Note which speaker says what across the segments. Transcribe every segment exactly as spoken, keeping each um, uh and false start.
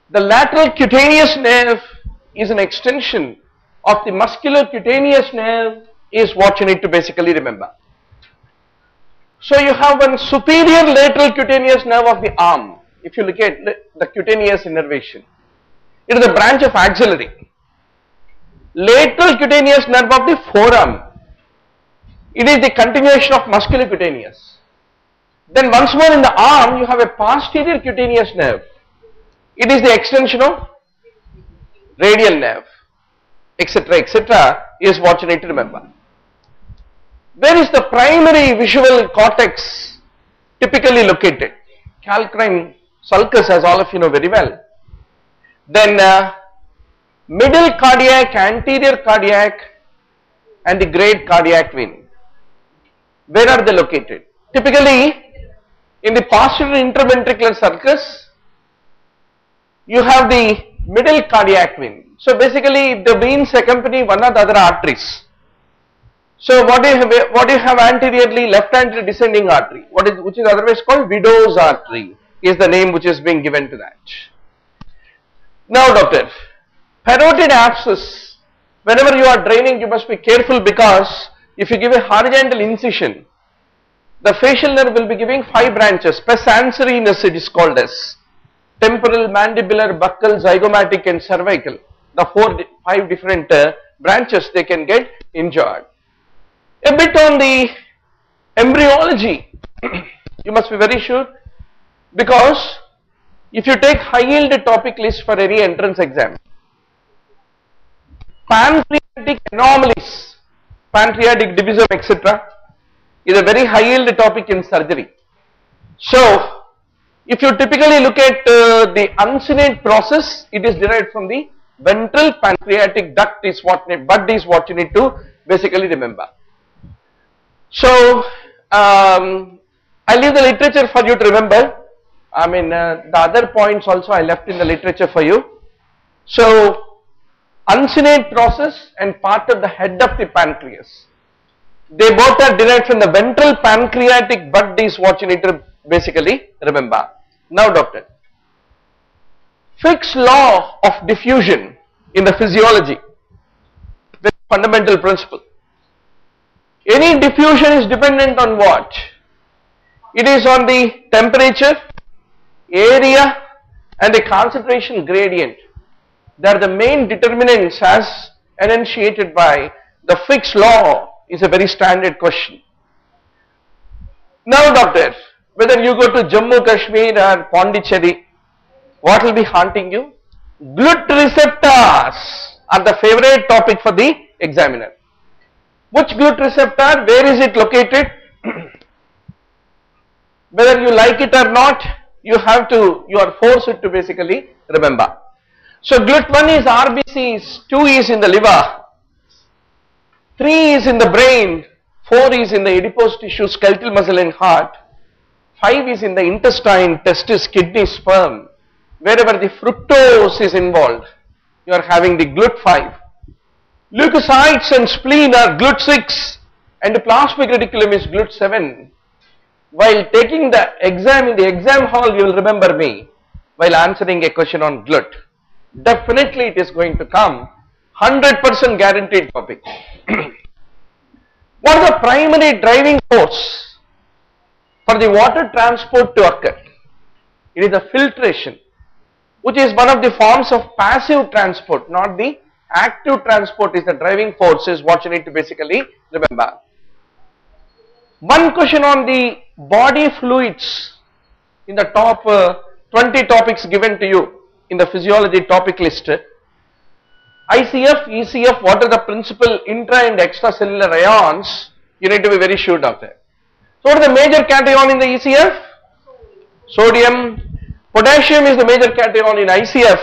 Speaker 1: The lateral cutaneous nerve is an extension of the muscular cutaneous nerve is what you need to basically remember. So you have one superior lateral cutaneous nerve of the arm. If you look at the cutaneous innervation, it is a branch of axillary. Lateral cutaneous nerve of the forearm, it is the continuation of musculocutaneous. Then once more in the arm you have a posterior cutaneous nerve. It is the extension of radial nerve, etc, etc is what you need to remember. Where is the primary visual cortex typically located? Calcarine sulcus, as all of you know very well. Then uh, middle cardiac, anterior cardiac and the great cardiac vein. Where are they located? Typically in the posterior interventricular sulcus you have the middle cardiac vein. So basically the veins accompany one or the other arteries. So what do you have, what do you have anteriorly? Left anterior descending artery, what is, which is otherwise called widow's artery is the name which is being given to that. Now doctor, parotid abscess, whenever you are draining you must be careful, because if you give a horizontal incision, the facial nerve will be giving five branches. Pes anserinus it is called as. Temporal, mandibular, buccal, zygomatic and cervical. The four, five different uh, branches they can get injured. A bit on the embryology, you must be very sure, because if you take high yield topic list for any entrance exam, pancreatic anomalies, pancreatic divisum et cetera is a very high yield topic in surgery. So if you typically look at uh, the uncinate process, it is derived from the ventral pancreatic duct is what bud is what you need to basically remember. So um, I leave the literature for you to remember. I mean uh, the other points also I left in the literature for you. So uncinate process and part of the head of the pancreas, they both are derived from the ventral pancreatic bud is what you need to basically remember. Now doctor, Fick's law of diffusion in the physiology, the fundamental principle. Any diffusion is dependent on what? It is on the temperature, area and the concentration gradient. They are the main determinants as enunciated by the Fick's law. Is a very standard question. Now doctor, whether you go to Jammu Kashmir or Pondicherry, what will be haunting you? Glut receptors are the favorite topic for the examiner. Which glut receptor, where is it located? Whether you like it or not, you have to, you are forced to basically remember. So glut one is R B Cs, two is in the liver, three is in the brain, four is in the adipose tissue, skeletal muscle and heart, five is in the intestine, testis, kidney, sperm. Wherever the fructose is involved, you are having the glut five. Leukocytes and spleen are glut six and the plasmic reticulum is glut seven. While taking the exam in the exam hall, you will remember me while answering a question on glut. Definitely it is going to come, one hundred percent guaranteed topic. What is the primary driving force for the water transport to occur? It is the filtration, which is one of the forms of passive transport, not the active transport is the driving force is what you need to basically remember. One question on the body fluids in the top uh, twenty topics given to you in the physiology topic list. I C F, E C F, what are the principal intra and extracellular ions? You need to be very sure of that. So what is the major cation in the E C F? Sodium. Potassium is the major cation in I C F.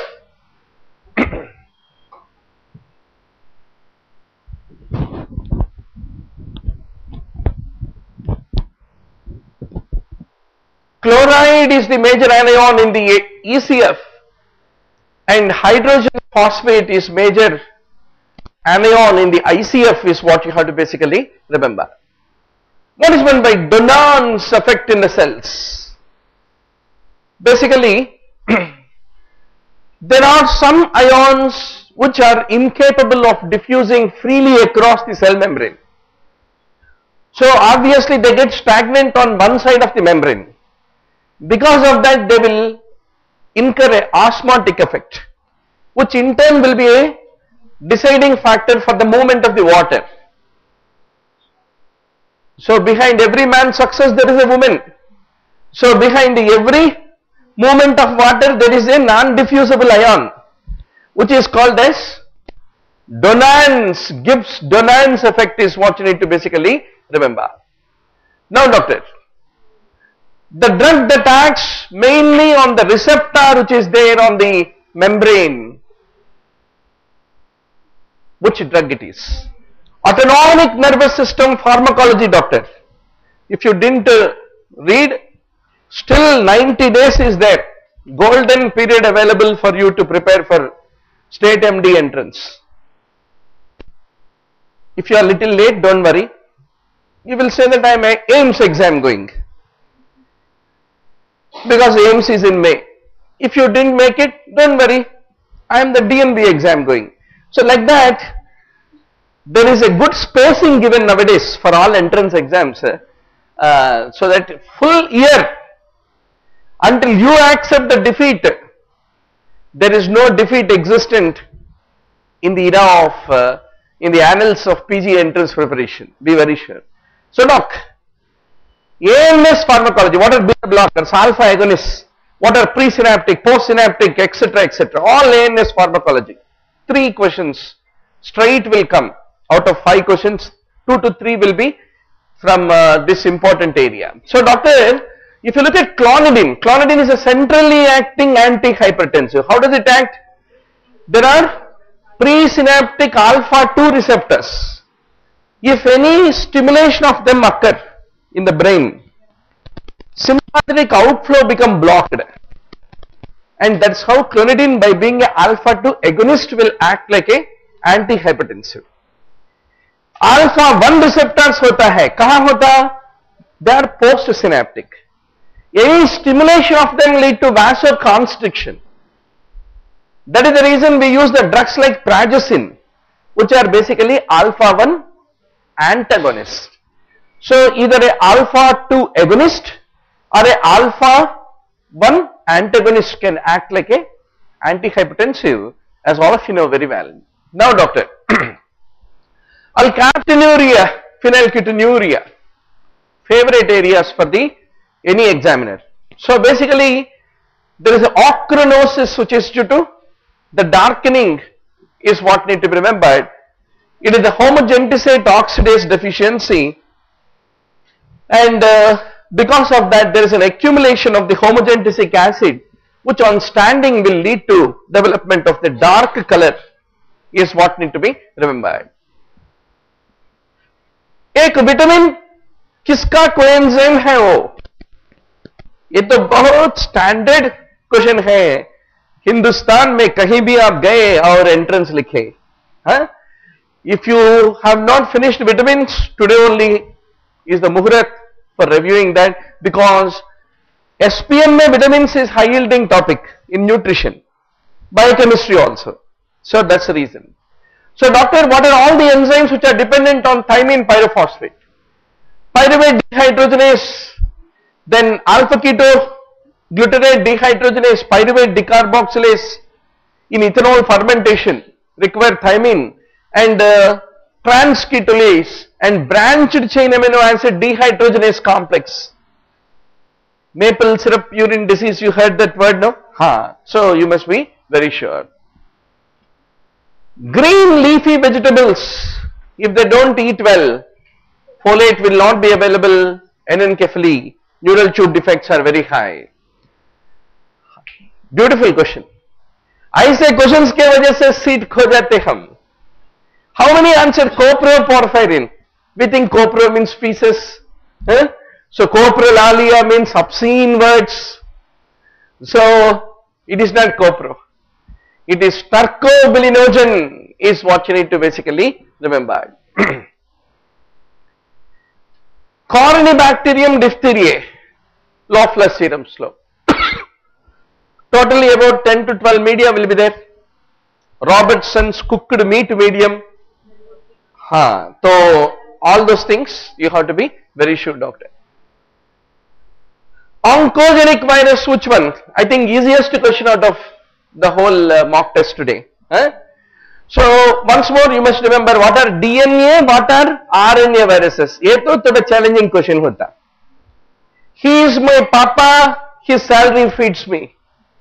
Speaker 1: Chloride is the major anion in the E C F, and hydrogen phosphate is major anion in the I C F is what you have to basically remember. What is meant by Donan's effect in the cells? Basically, there are some ions which are incapable of diffusing freely across the cell membrane. So obviously they get stagnant on one side of the membrane. Because of that they will incur a osmotic effect, which in turn will be a deciding factor for the movement of the water. So behind every man's success there is a woman. So behind every movement of water there is a non-diffusible ion, which is called as Donans, Gibbs Donans effect is what you need to basically remember. Now doctor, the drug that acts mainly on the receptor which is there on the membrane, which drug it is? Autonomic nervous system pharmacology, doctor. If you didn't uh, read, still ninety days is there, golden period available for you to prepare for state M D entrance. If you are little late, don't worry, you will say that I am a AIIMS exam going, because AIIMS is in May. If you didn't make it, don't worry, I am the D N B exam going. So like that, there is a good spacing given nowadays for all entrance exams, uh, so that full year until you accept the defeat, there is no defeat existent in the era of, uh, in the annals of P G entrance preparation, be very sure. So doc, A N S pharmacology, what are beta blockers, alpha agonists, what are presynaptic, postsynaptic, etc, etc, all A N S pharmacology. Three questions straight will come. Out of five questions, two to three will be from uh, this important area. So doctor, if you look at clonidine, clonidine is a centrally acting antihypertensive. How does it act? There are presynaptic alpha two receptors. If any stimulation of them occur in the brain, sympathetic outflow become blocked, and that's how clonidine, by being a alpha two agonist, will act like a antihypertensive. Alpha one receptors होता है, कहाँ होता? They are postsynaptic. Any stimulation of them lead to vasoconstriction. That is the reason we use the drugs like prazosin, which are basically alpha one antagonist. So either a alpha two agonist or a alpha one antagonist can act like a antihypertensive, as all of you know very well. Now doctor, alkaptonuria, phenylketonuria, favorite areas for the any examiner. So basically there is a ochronosis which is due to the darkening is what need to be remembered. It is the homogentisate oxidase deficiency, and uh, because of that there is an accumulation of the homogentisic acid, which on standing will lead to development of the dark color, is what need to be remembered. एक vitamin किसका coenzyme है वो? ये तो बहुत standard question है, हिंदुस्तान में कहीं भी आप गए और एंट्रेंस लिखे, हाँ? If you have not finished vitamins, today only is the muhurat for reviewing that, because S P M में vitamins is high yielding topic in nutrition, biochemistry also. So that's the reason. So doctor, what are all the enzymes which are dependent on thymine pyrophosphate? Pyruvate dehydrogenase, then alpha keto glutarate dehydrogenase, pyruvate decarboxylase in ethanol fermentation require thymine, and uh, transketolase and branched chain amino acid dehydrogenase complex. Maple syrup urine disease, you heard that word, no? Ha. So you must be very sure. Green leafy vegetables, if they don't eat well, folate will not be available, anencephaly, neural tube defects are very high. Beautiful question. ऐसे questions के वजह से seat खो जाते हम. How many answered coproporphyrin? We think copro means species. Huh? So coprolalia means obscene words. So it is not copro. It is stercobilinogen is what you need to basically remember. Corynebacterium diphtheriae, Loeffler serum slope. Totally about ten to twelve media will be there. Robertson's cooked meat medium. Huh. So all those things you have to be very sure, doctor. Oncogenic virus, which one? I think easiest question out of the whole uh, mock test today. Huh? So once more you must remember what are D N A, what are R N A viruses. ये तो थोड़ा challenging question होता. He is my papa, his salary feeds me.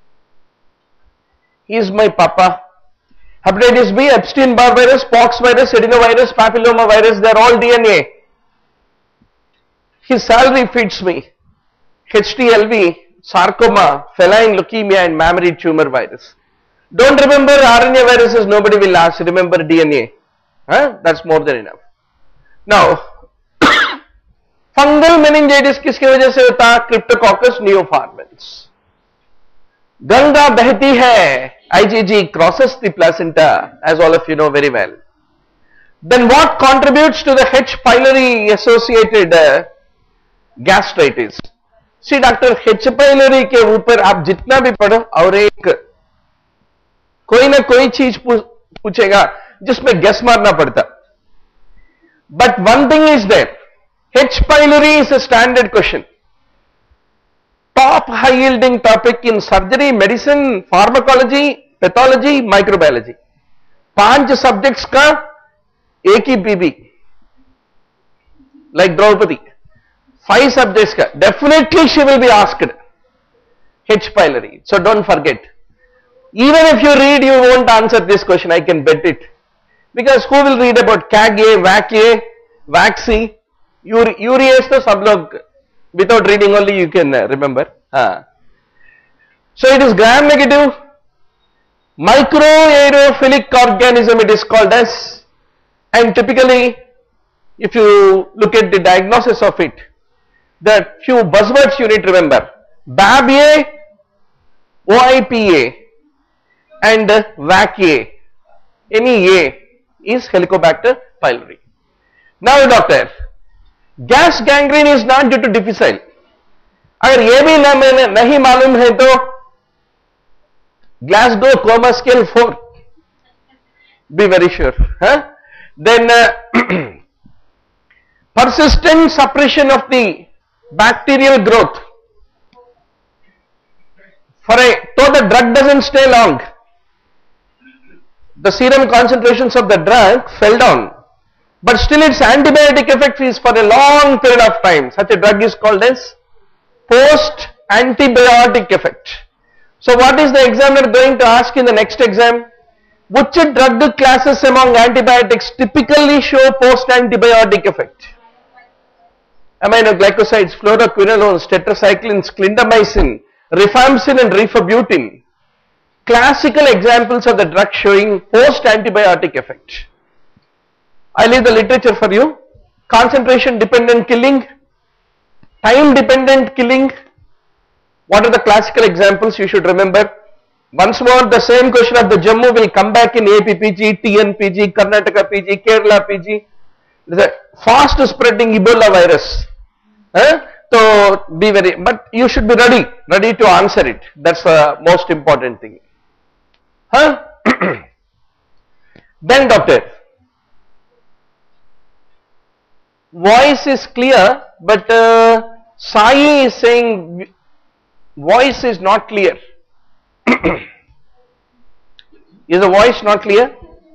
Speaker 1: He is my papa. Hepatitis B, Epstein-Barr virus, pox virus, adenovirus, papilloma virus, they are all D N A. His salary feeds me. H T L V, sarcoma, feline leukemia and mammary tumor virus. Don't remember R N A viruses, nobody will ask, remember D N A. Huh? That's more than enough. Now, fungal meningitis किसकी वजह से होता? Cryptococcus neoformans. Ganga बहती है, I G G crosses the placenta, as all of you know very well. Then what contributes to the H. pylori associated uh, gastritis? See doctor H. pylori के ऊपर आप जितना भी पढ़ो और एक कोई ना कोई चीज पूछेगा जिसमें गेस मारना पड़ता. But one thing is there, H. pylori is a standard question. Top high yielding topic in surgery, medicine, pharmacology, pathology, microbiology. पांच subjects का एक ही P B. Like Draupadi. Five subjects ka, definitely she will be asked H. pylori. So don't forget. Even if you read, you won't answer this question, I can bet it. Because who will read about C A G A, V A C A, V A C C, urease to sab log, without reading only you can uh, remember. Uh. So it is gram negative, microaerophilic organism it is called as, and typically if you look at the diagnosis of it, the few buzzwords you need to remember, B A B A, O I P A and uh, V A C A, any A is Helicobacter pylori. Now doctor, gas gangrene is not due to difficile. अगर ये भी ना मैंने नहीं मालूम है तो Glasgow Coma Scale four, be very sure. Huh? Then uh, persistent suppression of the bacterial growth. For a, though the drug doesn't stay long, the serum concentrations of the drug fell down, but still its antibiotic effect is for a long period of time. Such a drug is called as post-antibiotic effect. So what is the examiner going to ask in the next exam? Which drug classes among antibiotics typically show post-antibiotic effect? Aminoglycosides, fluoroquinolones, tetracyclines, clindamycin, rifampicin and rifabutin. Classical examples of the drug showing post-antibiotic effect. I leave the literature for you. Concentration dependent killing, time dependent killing. What are the classical examples you should remember? Once more the same question of the Jammu will come back in A P P G, T N P G, Karnataka P G, Kerala P G. It is a fast spreading Ebola virus. Huh? So be very, but you should be ready, ready to answer it. That's the most important thing. Huh? Then doctor, voice is clear, but uh, Sai is saying voice is not clear. Is the voice not clear?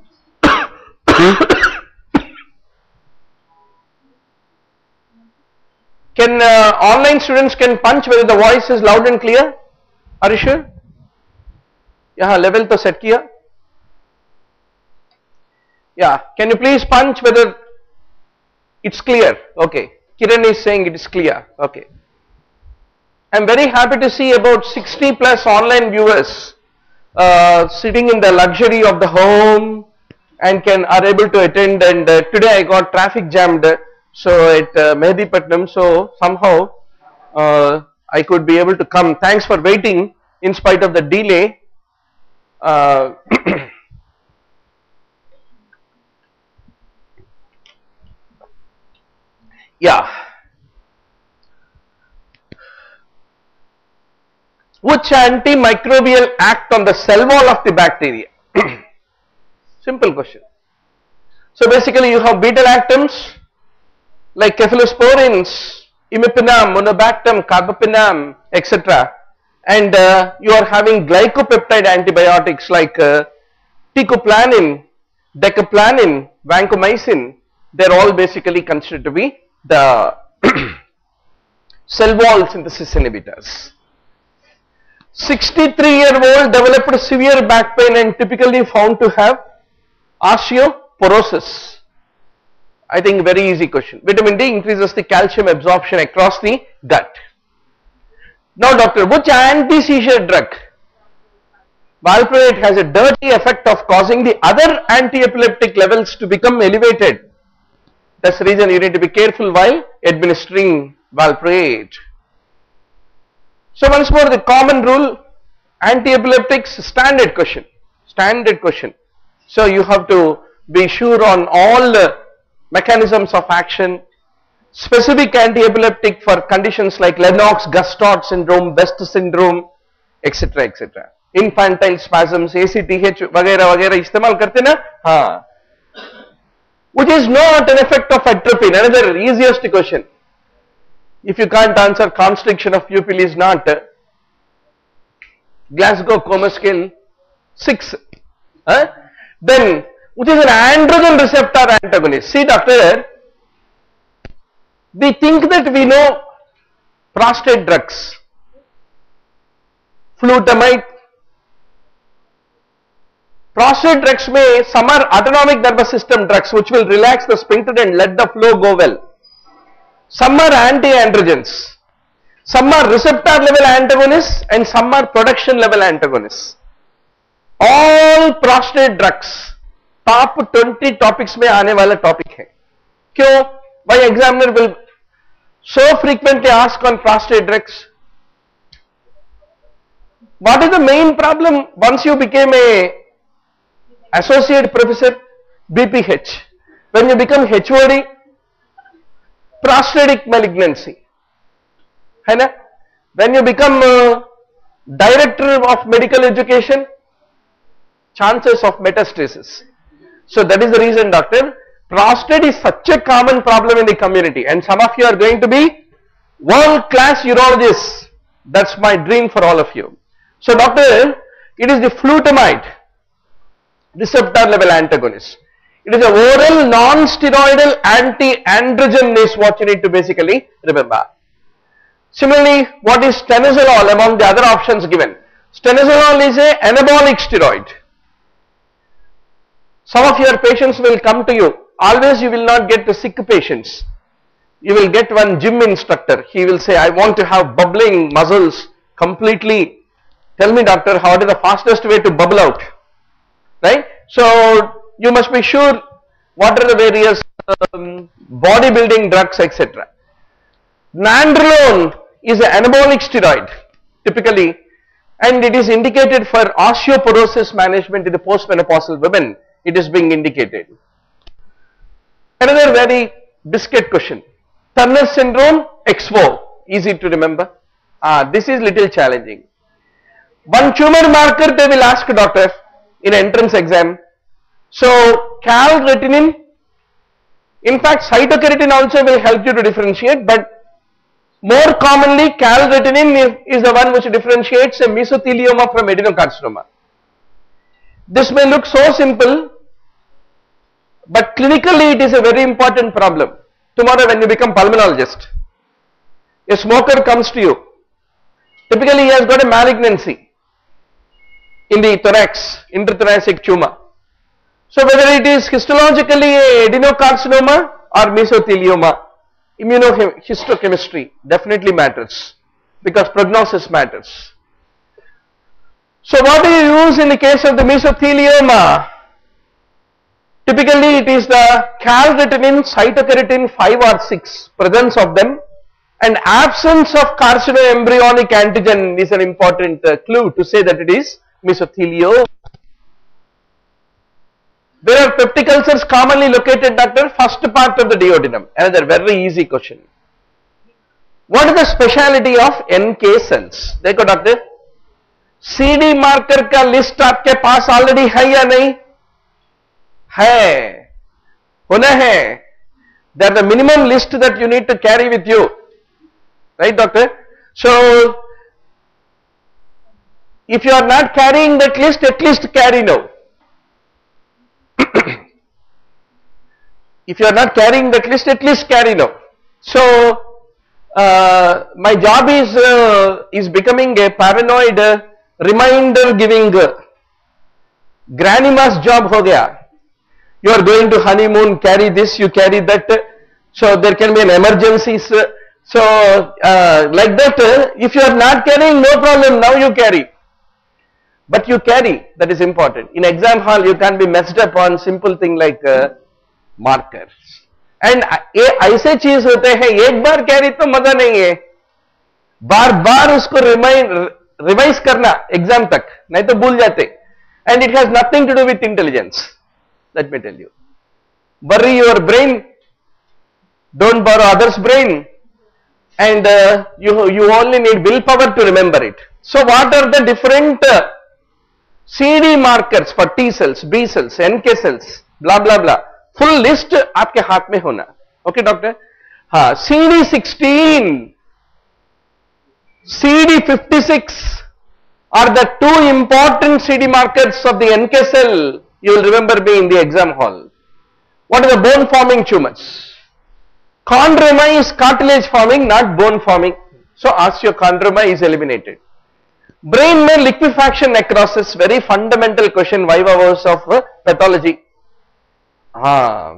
Speaker 1: Can uh, online students can punch whether the voice is loud and clear? Are you sure? यहाँ level तो set किया. Yeah, can you please punch whether it's clear? Okay, Kiran is saying it is clear. Okay. I am very happy to see about sixty plus online viewers uh, sitting in the luxury of the home and can are able to attend. And uh, today I got traffic jammed, so at uh, Mehdipatnam, so somehow uh, I could be able to come. Thanks for waiting in spite of the delay. Uh, yeah. Which antimicrobial act on the cell wall of the bacteria? Simple question. So basically you have beta-lactams like cephalosporins, imipenem, monobactam, carbapenem, et cetera. And uh, you are having glycopeptide antibiotics like uh, teicoplanin, decaplanin, vancomycin. They are all basically considered to be the cell wall synthesis inhibitors. sixty-three year old developed severe back pain and typically found to have osteoporosis. I think very easy question. Vitamin D increases the calcium absorption across the gut. Now doctor, which anti-seizure drug? Valproate has a dirty effect of causing the other anti-epileptic levels to become elevated. That's the reason you need to be careful while administering valproate. So once more, the common rule, anti-epileptics, standard question, standard question. So you have to be sure on all the mechanisms of action, specific anti-epileptic for conditions like Lennox-Gastaut syndrome, West syndrome, et cetera, et cetera. Infantile spasms, A C T H, वगैरह वगैरह इस्तेमाल करते ना, हाँ. Which is not an effect of atropine. Another easiest question. If you can't answer, constriction of pupil is not. Glasgow Coma Scale six. Huh? Then, which is an androgen receptor antagonist. See doctor, we think that we know prostate drugs. Flutamide. Prostate drugs may, some are autonomic nervous system drugs which will relax the sphincter and let the flow go well. Some are anti-androgens, some are receptor level antagonists and some are production level antagonists. All prostate drugs top twenty topics में आने वाला topic है. क्यों? Why examiner will so frequently ask on prostate drugs? What is the main problem once you became a associate professor? B P H. When you become H O D, prostatic malignancy, है ना? When you become uh, director of medical education, chances of metastasis. So that is the reason doctor, prostate is such a common problem in the community and some of you are going to be world class urologists. That's my dream for all of you. So doctor, it is the flutamide, receptor level antagonist. It is a oral non-steroidal anti-androgen is what you need to basically remember. Similarly, what is stenozolol among the other options given? Stenozolol is a anabolic steroid. Some of your patients will come to you. Always you will not get the sick patients. You will get one gym instructor. He will say, I want to have bubbling muscles completely. Tell me doctor, how is the fastest way to bubble out? Right? So, you must be sure what are the various um, bodybuilding drugs, et cetera. Nandrolone is an anabolic steroid typically and it is indicated for osteoporosis management in the postmenopausal women. It is being indicated. Another very biscuit question. Turner syndrome, X four, easy to remember. Ah, this is little challenging. One tumor marker they will ask doctor in entrance exam. So, calretinine, in fact cytokeratin also will help you to differentiate, but more commonly calretinine is the one which differentiates a mesothelioma from adenocarcinoma. This may look so simple, but clinically it is a very important problem. Tomorrow when you become pulmonologist, a smoker comes to you, typically he has got a malignancy in the thorax, intrathoracic tumor. So whether it is histologically a adenocarcinoma or mesothelioma, immunohistochemistry definitely matters because prognosis matters. So what do you use in the case of the mesothelioma? Typically it is the calretinine, cytokeratin five or six, presence of them, and absence of carcinoembryonic antigen is an important uh, clue to say that it is mesothelioma. Where are peptic ulcers commonly located, doctor? First part of the duodenum. Another very easy question. What is the speciality of N K cells? Dekho, doctor. CD marker का list आपके पास already है या नहीं है? होना है. They are the minimum list that you need to carry with you, right, doctor? So if you are not carrying that list, at least carry now. If you are not carrying that list, at least carry now. So uh, my job is uh, is becoming a paranoid uh, reminder giving. Uh, Granny ma's job ho gaya. You are going to honeymoon, carry this, you carry that. Uh, so there can be an emergency. Uh, so uh, like that, uh, if you are not carrying, no problem. Now you carry. But you carry, that is important. In exam hall, you can't be messed up on simple thing like uh, markers. And ये ऐसे चीज होते हैं, एक बार carry तो मजा नहीं है, बार बार उसको रिमाइंड रिवाइज करना एग्जाम तक, नहीं तो भूल जाते. And it has nothing to do with intelligence. Let me tell you. Bury your brain, don't borrow others' brain, and uh, you you only need willpower to remember it. So what are the different uh, C D markers for T cells, B cells, N K cells, blah blah blah. Full list आपके हाथ में होना. Okay, doctor? हाँ, C D sixteen, C D fifty-six are the two important C D markers of the N K cell. You will remember me in the exam hall. What are the bone forming tumors? Chondroma is cartilage forming, not bone forming. So osteochondroma is eliminated. Brain में liquefaction necrosis, very fundamental question, viva voce of uh, pathology. हाँ,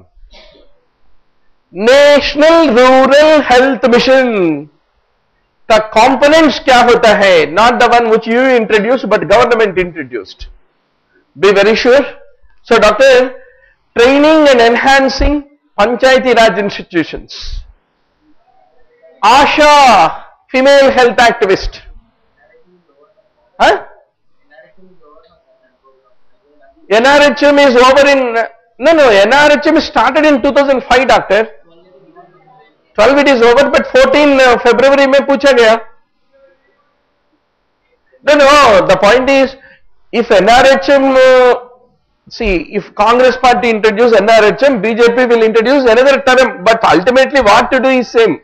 Speaker 1: National Rural Health Mission का components क्या होता है? Not the one which you introduced, but government introduced. Be very sure. So, doctor, training and enhancing Panchayati Raj institutions. Asha, female health activist. Huh? N R H M is over in, no, no, N R H M started in two thousand five, doctor. twelve it is over, but fourteen uh, February में पूछा गया. No, no, the point is, if N R H M, uh, see, if Congress party introduce N R H M, B J P will introduce another term, but ultimately what to do is same.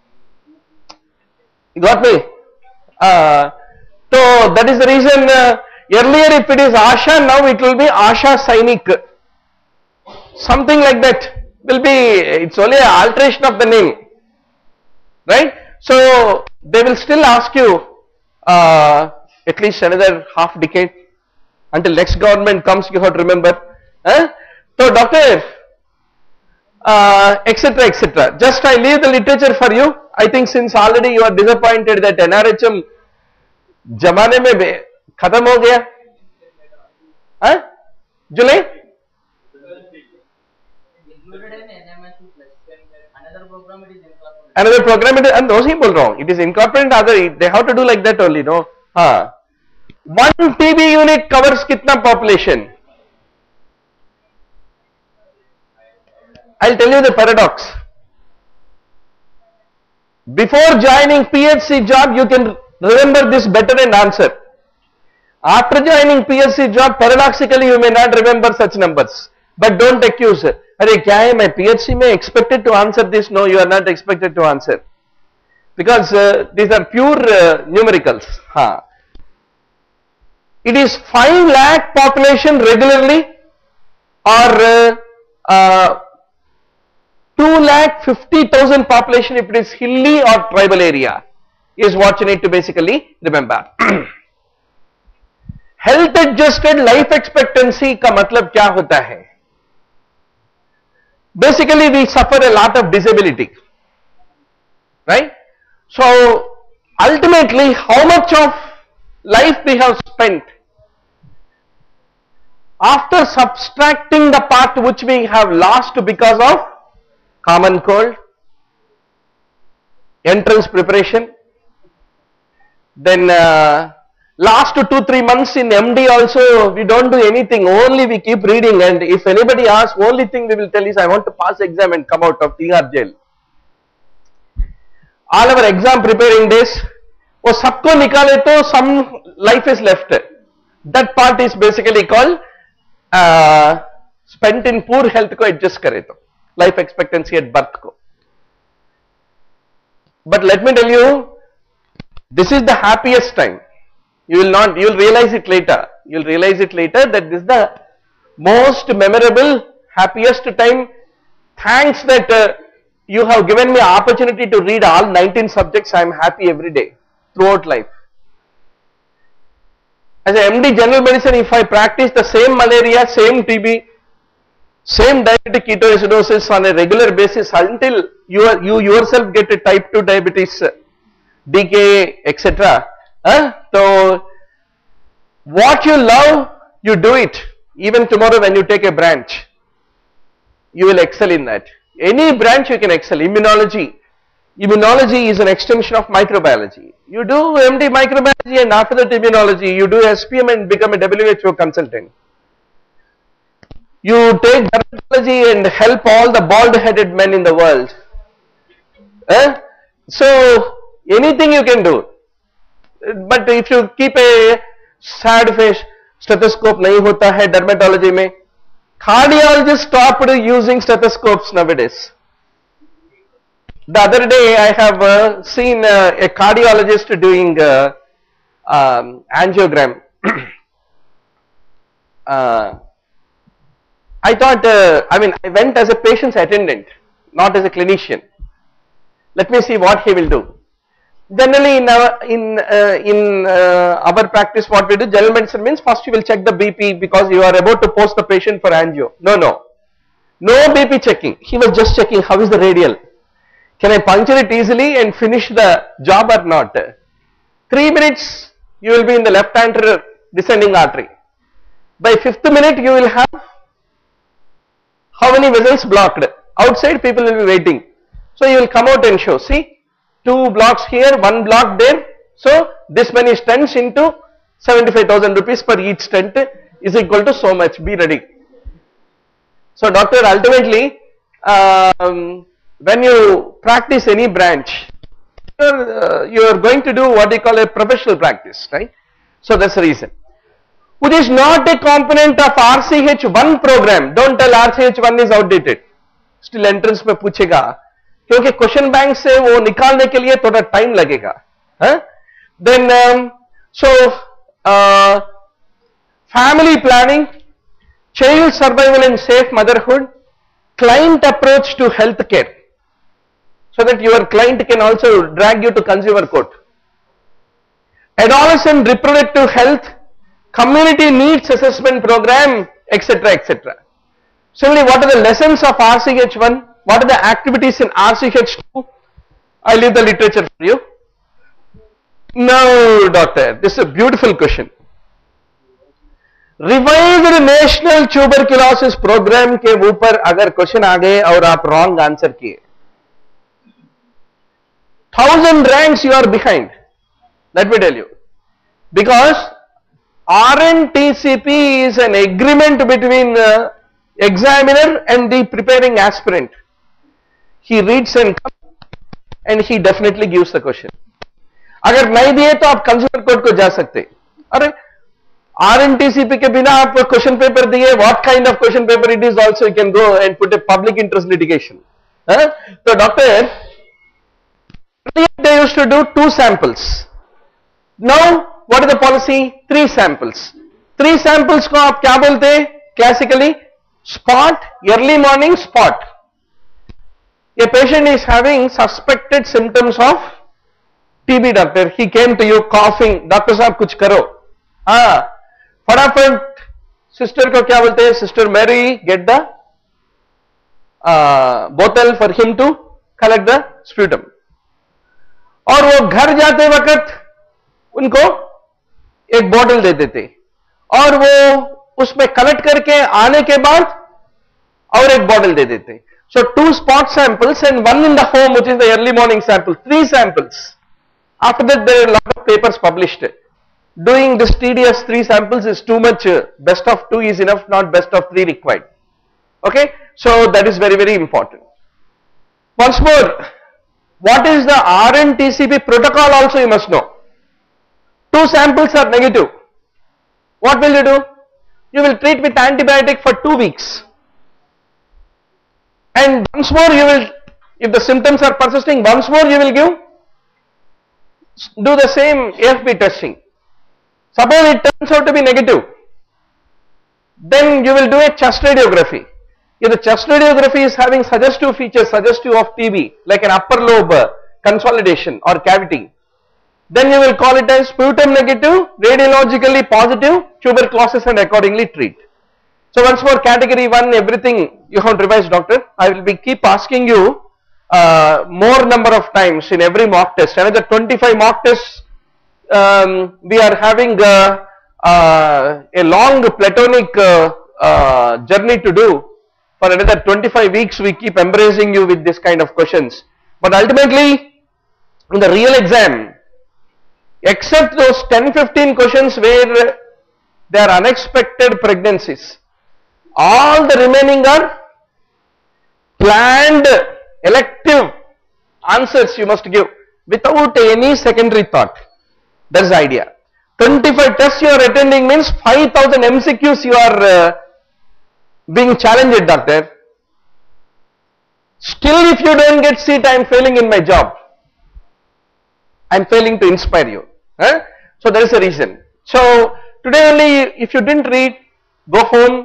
Speaker 1: You got me? Uh, so that is the reason, uh, earlier if it is Asha, now it will be Asha Sainik. Something like that will be, it's only an alteration of the name. Right? So they will still ask you uh, at least another half decade until next government comes, you have to remember. Huh? So doctor, uh, etc, et cetera. Just I leave the literature for you. I think since already you are disappointed that N R H M जमाने में खत्म हो गया, हाँ? जुलाई? Another program it is, and those people wrong. It is incorporated other. They have to do like that only, no? हाँ. One T B unit covers कितना population? I'll tell you the paradox. Before joining P H C job, you can remember this better and answer. After joining P H C job, paradoxically you may not remember such numbers. But don't accuse. अरे क्या है मैं P H C में expected to answer this? No, you are not expected to answer. Because uh, these are pure uh, numericals. हाँ. It is five lakh population regularly or uh, uh, two lakh fifty thousand population if it is hilly or tribal area is what you need to basically remember. Health adjusted life expectancy का मतलब क्या होता है? Basically we suffer a lot of disability, right? So ultimately how much of life we have spent after subtracting the part which we have lost because of common cold, entrance preparation, then uh, last two to three months in M D also we don't do anything, only we keep reading, and if anybody asks, only thing we will tell is I want to pass exam and come out of T R jail. All our exam preparing days, वो सबको निकाले तो some life is left. That part is basically called uh, spent in poor health को adjust करे तो life expectancy at birth को. But let me tell you, this is the happiest time. You will not, you will realize it later. You will realize it later that this is the most memorable, happiest time. Thanks that uh, you have given me opportunity to read all nineteen subjects. I am happy every day throughout life. As an M D general medicine, if I practice the same malaria, same T B, same diabetic ketoacidosis on a regular basis until you, are, you yourself get a type two diabetes, D K A, et cetera. Huh? So, what you love, you do it. Even tomorrow when you take a branch, you will excel in that. Any branch you can excel. Immunology. Immunology is an extension of microbiology. You do M D microbiology and after that immunology, you do S P M and become a W H O consultant. You take dermatology and help all the bald-headed men in the world. Eh? So, anything you can do. But if you keep a sad face, stethoscope nahi hota hai dermatology mein. Cardiologists stopped using stethoscopes nowadays. The other day I have uh, seen uh, a cardiologist doing uh, um, angiogram. uh, I thought, uh, I mean, I went as a patient's attendant, not as a clinician. Let me see what he will do. Generally, in our, in, uh, in uh, our practice, what we do, general medicine means first you will check the B P because you are about to post the patient for angio. No, no. No B P checking. He was just checking how is the radial. Can I puncture it easily and finish the job or not? Three minutes, you will be in the left anterior descending artery. By fifth minute, you will have how many vessels blocked? Outside people will be waiting. So you will come out and show, see, two blocks here, one block there. So this many stents into seventy-five thousand rupees per each stent is equal to so much, be ready. So doctor, ultimately, um, when you practice any branch, you are, uh, you are going to do what they call a professional practice, right? So that's the reason. Which is not a component of R C H one program. Don't tell R C H one is outdated. Still entrance में पूछेगा, क्योंकि question bank से वो निकालने के लिए थोड़ा time लगेगा. huh? Then um, so uh, family planning, child survival and safe motherhood, client approach to health care, so that your client can also drag you to consumer court. Adolescent reproductive health, community needs assessment program, et cetera, et cetera. Similarly, what are the lessons of R C H one? What are the activities in R C H two? I leave the literature for you. No, doctor, this is a beautiful question. Revised National Tuberculosis Program के ऊपर अगर question आ गए और आप wrong answer किए, thousand ranks you are behind. Let me tell you, because R N T C P is an agreement between uh, examiner and the preparing aspirant. He reads and comes and he definitely gives the question. अगर नहीं दिए तो आप consumer court को जा सकते. अरे R N T C P के बिना आप क्वेश्चन पेपर दिए, what kind of question paper it is also you can go and put a public interest litigation. Huh? So doctor, they used to do two samples. Now what is the policy? Three samples. Three samples को आप क्या बोलते हैं? Classically, spot, early morning spot. A patient is having suspected symptoms of T B, doctor. He came to you coughing. Doctor साहब कुछ करो. हाँ, फटाफट सिस्टर को क्या बोलते हैं? Sister Mary, get the uh, bottle for him to collect the sputum. और वो घर जाते वक्त उनको एक बॉटल दे देते और वो उसमें कलेक्ट करके आने के बाद और एक बॉटल दे देते. So two spot samples and one in the home, which is the early morning sample. Three samples. After that, there are a lot of papers published. Doing this tedious three samples is too much. Best of two is enough, not best of three required. Okay, so that is very very important. Once more, what is the R N T C P protocol also you must know. Two samples are negative. What will you do? You will treat with antibiotic for two weeks. And once more you will, if the symptoms are persisting, once more you will give, do the same A F P testing. Suppose it turns out to be negative, then you will do a chest radiography. If the chest radiography is having suggestive features, suggestive of T B, like an upper lobe consolidation or cavity, then you will call it as sputum negative, radiologically positive, tuberculosis, and accordingly treat. So once more, category one, everything you have revised, doctor. I will be keep asking you uh, more number of times in every mock test. Another twenty-five mock tests. Um, we are having uh, uh, a long platonic uh, uh, journey to do. For another twenty-five weeks, we keep embracing you with this kind of questions. But ultimately, in the real exam, except those ten fifteen questions where there are unexpected pregnancies, all the remaining are planned elective answers you must give without any secondary thought. That is the idea. twenty-five tests you are attending means five thousand M C Qs you are uh, being challenged, doctor. Still, if you don't get seat, I am failing in my job. I am failing to inspire you. Huh? So that is the reason. So today only, if you didn't read, go home,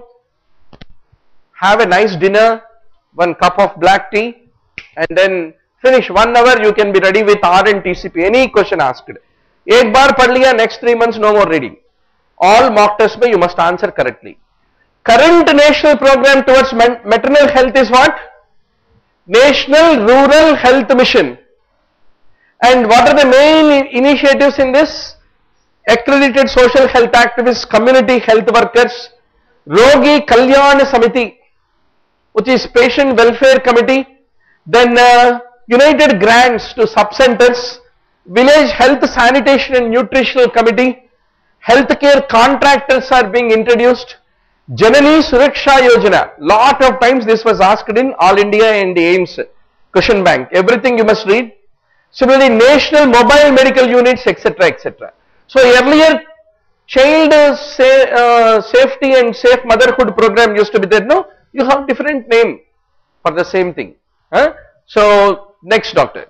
Speaker 1: have a nice dinner, one cup of black tea, and then finish one hour. You can be ready with R and T C P. Any question asked. Ek baar pad liya, next three months no more reading. All mock tests mein you must answer correctly. Current national program towards maternal health is what? National Rural Health Mission. And what are the main initiatives in this? Accredited social health activists, community health workers, Rogi Kalyan Samiti, which is patient welfare committee, then uh, united grants to sub-centers, village health sanitation and nutritional committee, healthcare contractors are being introduced, Janani Suraksha Yojana. Lot of times this was asked in All India and the AIIMS question bank. Everything you must read. Similarly, national mobile medical units, et cetera, et cetera. So earlier, child uh, say, uh, safety and safe motherhood program used to be there. No, you have different name for the same thing. Huh? So next, doctor.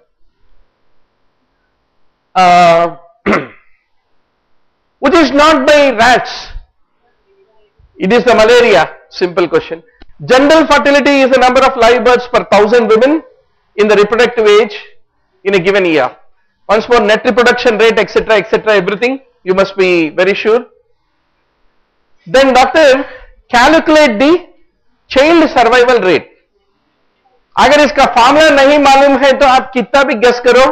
Speaker 1: Uh, which is not by rats. It is the malaria. Simple question. General fertility is the number of live births per thousand women in the reproductive age in a given year. Once more, net reproduction rate, et cetera, et cetera, everything you must be very sure. Then, doctor, calculate the child survival rate. अगर इसका formula नहीं मालूम है तो आप कितना भी guess करो,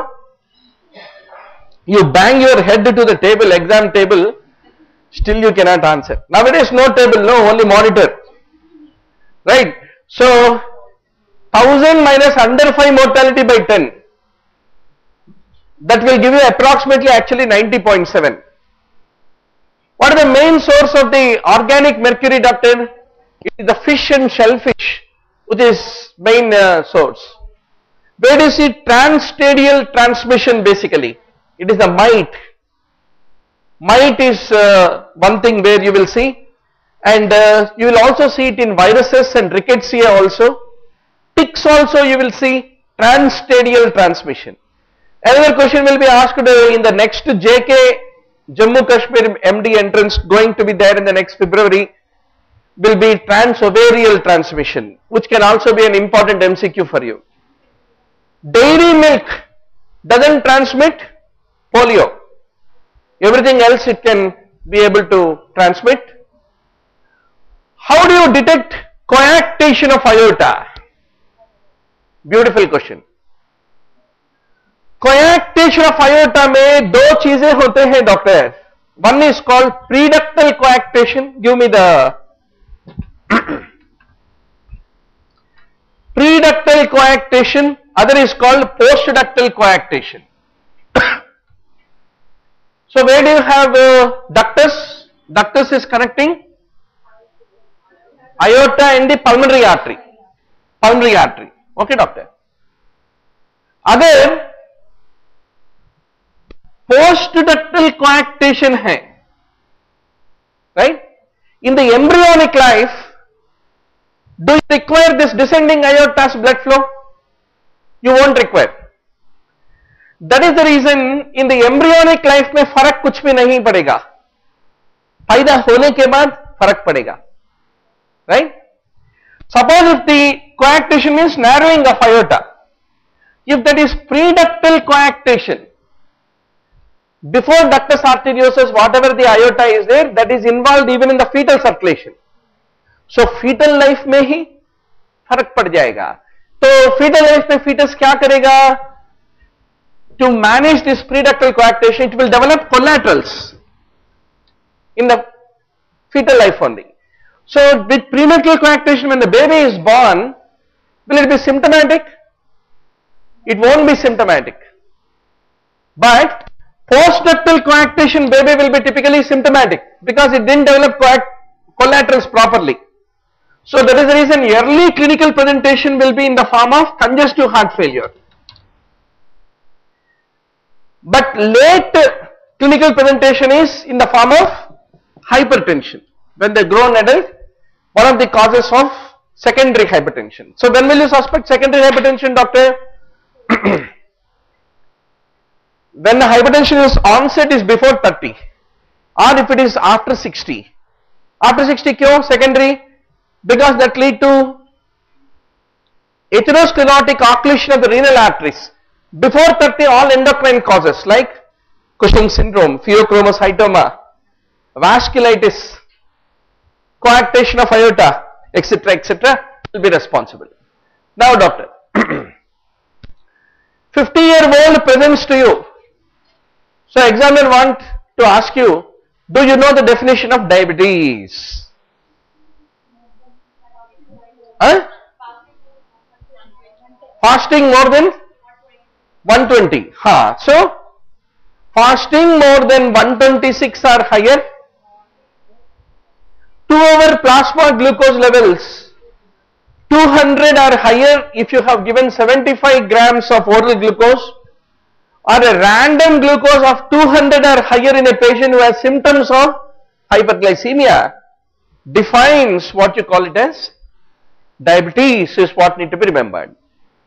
Speaker 1: you bang your head to the table, exam table, still you cannot answer. Nowadays, no table, no, only monitor. Right? So, one thousand minus under five mortality by ten. That will give you approximately actually ninety point seven. What is the main source of the organic mercury, doctor? It is the fish and shellfish, which is main uh, source. Where do you see transstadial transmission basically? It is the mite. Mite is uh, one thing where you will see, and uh, you will also see it in viruses and rickettsia also. Ticks also you will see transstadial transmission. Another question will be asked uh, in the next J K Jammu Kashmir M D entrance going to be there in the next February, will be transovarial transmission, which can also be an important M C Q for you. Dairy milk doesn't transmit polio. Everything else it can be able to transmit. How do you detect coactation of aorta? Beautiful question. Coactation of aorta में दो चीजें होते हैं doctor. One is called preductal coactation. Give me the preductal coactation. Other is called postductal coactation. So where do you have uh, ductus? Ductus is connecting aorta and the pulmonary artery. Pulmonary artery. Okay, doctor. Other post-ductal coactation hai, right? In the embryonic life, do you require this descending aorta's blood flow? You won't require. That is the reason in the embryonic life में फर्क कुछ भी नहीं पड़ेगा, पैदा होने के बाद फर्क पड़ेगा, right? Suppose if the coactation means narrowing of aorta, if that is preductal coactation, before ductus arteriosus, whatever the aorta is there, that is involved even in the fetal circulation. So fetal life में ही फर्क पड़ जाएगा. तो fetal life में fetus क्या करेगा? To manage this preductal coactation, it will develop collaterals in the fetal life only. So with prenatal coactation, when the baby is born, will it be symptomatic? It won't be symptomatic. But post-ductal coactation baby will be typically symptomatic because it didn't develop collaterals properly. So that is the reason early clinical presentation will be in the form of congestive heart failure. But late clinical presentation is in the form of hypertension. When they grown adult, one of the causes of secondary hypertension. So when will you suspect secondary hypertension, doctor? When the hypertension is onset is before thirty, or if it is after sixty. After sixty क्यों secondary? Because that lead to atherosclerotic occlusion of the renal arteries. Before thirty, all endocrine causes like Cushing syndrome, pheochromocytoma, vasculitis, coactation of aorta, et cetera, et cetera will be responsible. Now, doctor, fifty year old presents to you. So, examiner want to ask you, do you know the definition of diabetes? Huh? Fasting more than one twenty. Huh. So, fasting more than one twenty-six or higher, two hour plasma glucose levels two hundred or higher if you have given seventy-five grams of oral glucose, or a random glucose of two hundred or higher in a patient who has symptoms of hyperglycemia, defines what you call it as diabetes, is what need to be remembered.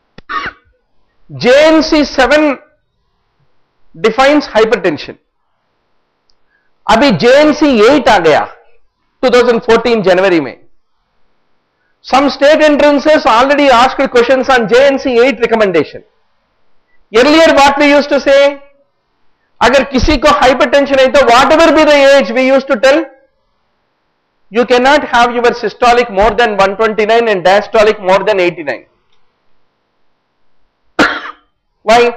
Speaker 1: J N C seven defines hypertension. Abhi J N C eight आ गया twenty fourteen January में. Some state entrances already asked questions on J N C eight recommendation. Earlier what we used to say, अगर किसी को hypertension है तो whatever be the age, we used to tell, you cannot have your systolic more than one twenty-nine and diastolic more than eighty-nine. Why?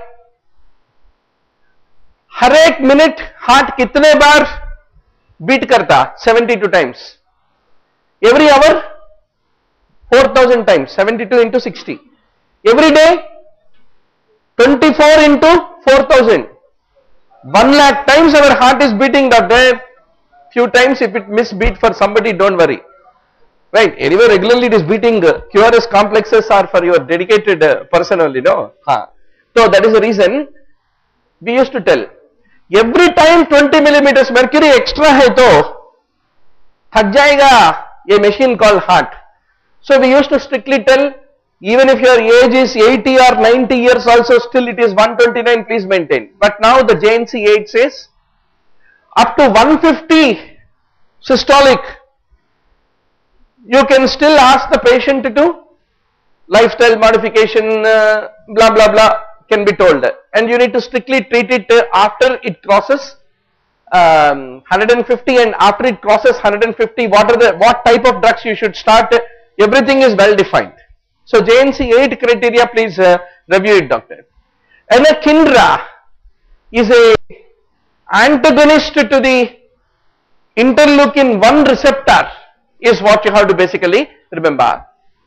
Speaker 1: हर एक minute heart कितने बार beat करता? seventy-two times. Every hour four thousand times. seventy-two into sixty. Every day twenty-four into four thousand. one lakh times our heart is beating, doctor. Few times if it misbeat for somebody, don't worry. Right? Anyway, regularly it is beating. Uh, Q R S complexes are for your dedicated uh, person only, no? Huh. So that is the reason we used to tell, every time twenty millimeters mercury extra hai to thak jayega ye machine called heart. So we used to strictly tell, even if your age is eighty or ninety years also, still it is one twenty-nine, please maintain. But now the J N C eight says up to one fifty systolic, you can still ask the patient to do lifestyle modification, uh, blah blah blah can be told, and you need to strictly treat it uh, after it crosses um, one hundred fifty, and after it crosses one hundred fifty, what are the what type of drugs you should start, uh, everything is well defined. So J N C eight criteria, please uh, review it, doctor. Anakinra is a antagonist to the interleukin one receptor, is what you have to basically remember.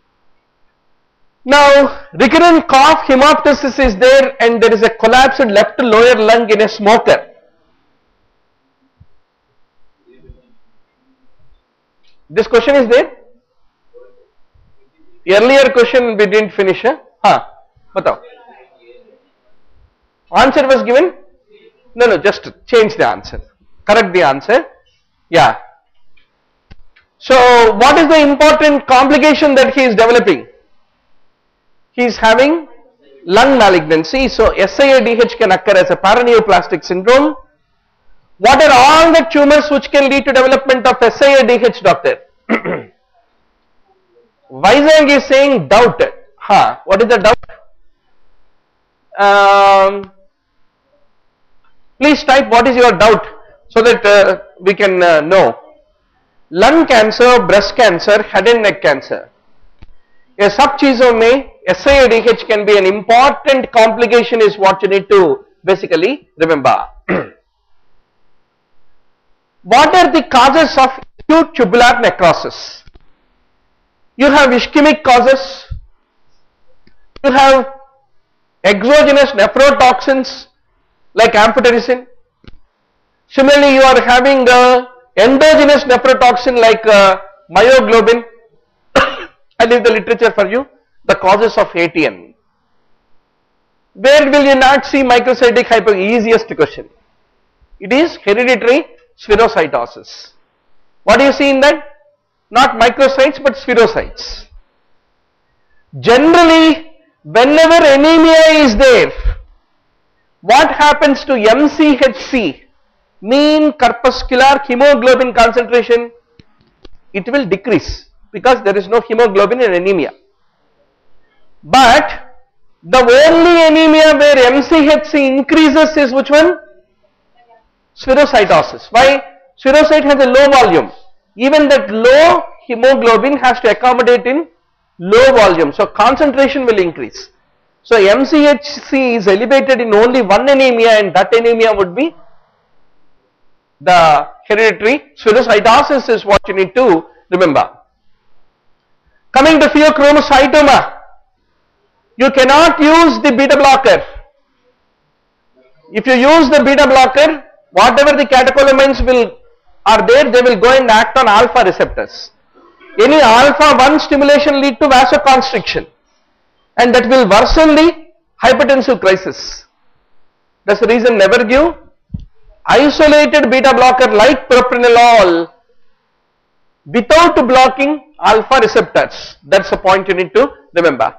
Speaker 1: Now, recurrent cough, hemoptysis is there, and there is a collapsed left lower lung in a smoker. This question is there? Earlier question we didn't finish. Huh? Huh. Batao. Answer was given? No, no, just change the answer. Correct the answer. Yeah. So, what is the important complication that he is developing? He is having lung malignancy. So, S I A D H can occur as a paraneoplastic syndrome. What are all the tumors which can lead to development of S I A D H, doctor? Vizag is saying doubt. Huh. What is the doubt? Um, please type what is your doubt so that uh, we can uh, know. Lung cancer, breast cancer, head and neck cancer. ये सब चीजों में S I A D H can be an important complication is what you need to basically remember. What are the causes of acute tubular necrosis? You have ischemic causes, you have exogenous nephrotoxins like amphotericin. Similarly, you are having uh, endogenous nephrotoxin like uh, myoglobin. I leave the literature for you. The causes of A T N. Where will you not see microcytic hyper? Easiest question. It is hereditary spherocytosis. What do you see in that? Not microcytes but spherocytes. Generally, whenever anemia is there, what happens to M C H C, mean corpuscular hemoglobin concentration? It will decrease because there is no hemoglobin in anemia. But the only anemia where M C H C increases is which one? Spherocytosis. Why? Spherocyte has a low volume. Even that low hemoglobin has to accommodate in low volume. So concentration will increase. So M C H C is elevated in only one anemia, and that anemia would be the hereditary spherocytosis is what you need to remember. Coming to pheochromocytoma, you cannot use the beta blocker. If you use the beta blocker, whatever the catecholamines will are there, they will go and act on alpha receptors. Any alpha one stimulation lead to vasoconstriction, and that will worsen the hypertensive crisis. That's the reason never give isolated beta blocker like propranolol without blocking alpha receptors. That's the point you need to remember.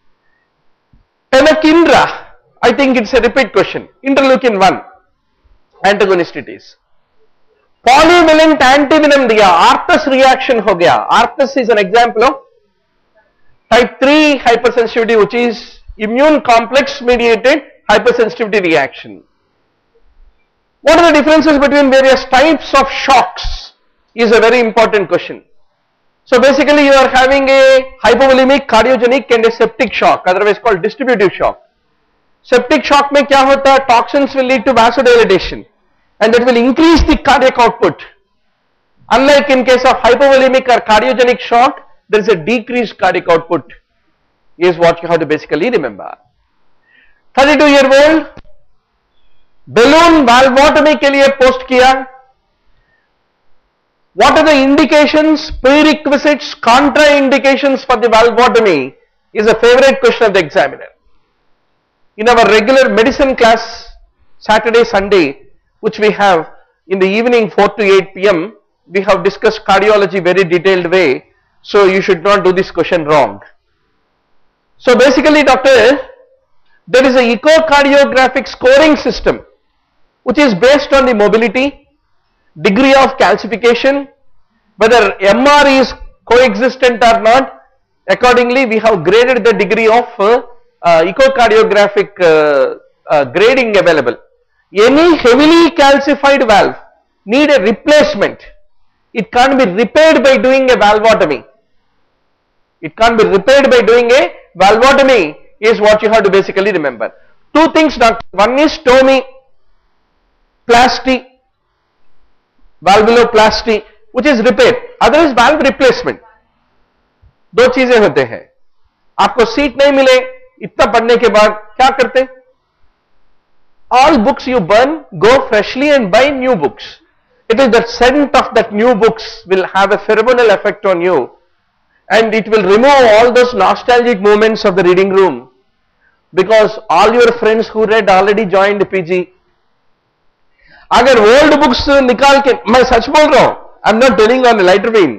Speaker 1: Anakinra, I think it's a repeat question. Interleukin one antagonist it is. Polyvalent antivenom diya, Arthus reaction ho gaya. Arthus is an example of type three hypersensitivity, which is immune complex mediated hypersensitivity reaction. What are the differences between various types of shocks is a very important question. So basically you are having a hypovolemic, cardiogenic and a septic shock, otherwise called distributive shock. Septic shock mein kya hota hai? Toxins will lead to vasodilatation, and that will increase the cardiac output. Unlike in case of hypovolemic or cardiogenic shock, there is a decreased cardiac output, is what you have to basically remember. thirty-two year old, balloon valvotomy ke liye post kiya. What are the indications, prerequisites, contraindications for the valvotomy is a favorite question of the examiner. In our regular medicine class, Saturday, Sunday, which we have in the evening four to eight P M, we have discussed cardiology very detailed way, so you should not do this question wrong. So basically, doctor, there is a echocardiographic scoring system which is based on the mobility, degree of calcification, whether M R is coexistent or not. Accordingly, we have graded the degree of uh, uh, echocardiographic uh, uh, grading available. Any heavily calcified valve need a replacement. It can't be repaired by doing a valvotomy. It can't be repaired by doing a valvotomy is what you have to basically remember. Two things, doctor. One is stomy plasty, valvuloplasty, which is repair. Other is valve replacement. दो चीजें होते हैं. आपको seat नहीं मिले, इतना पढ़ने के बाद क्या करते? All books you burn, go freshly and buy new books. It is the scent of that new books will have a pheromonal effect on you, and it will remove all those nostalgic moments of the reading room, because all your friends who read already joined P G. अगर old books निकाल के, मैं सच बोल रहा हूं, I am not telling on lighter vein,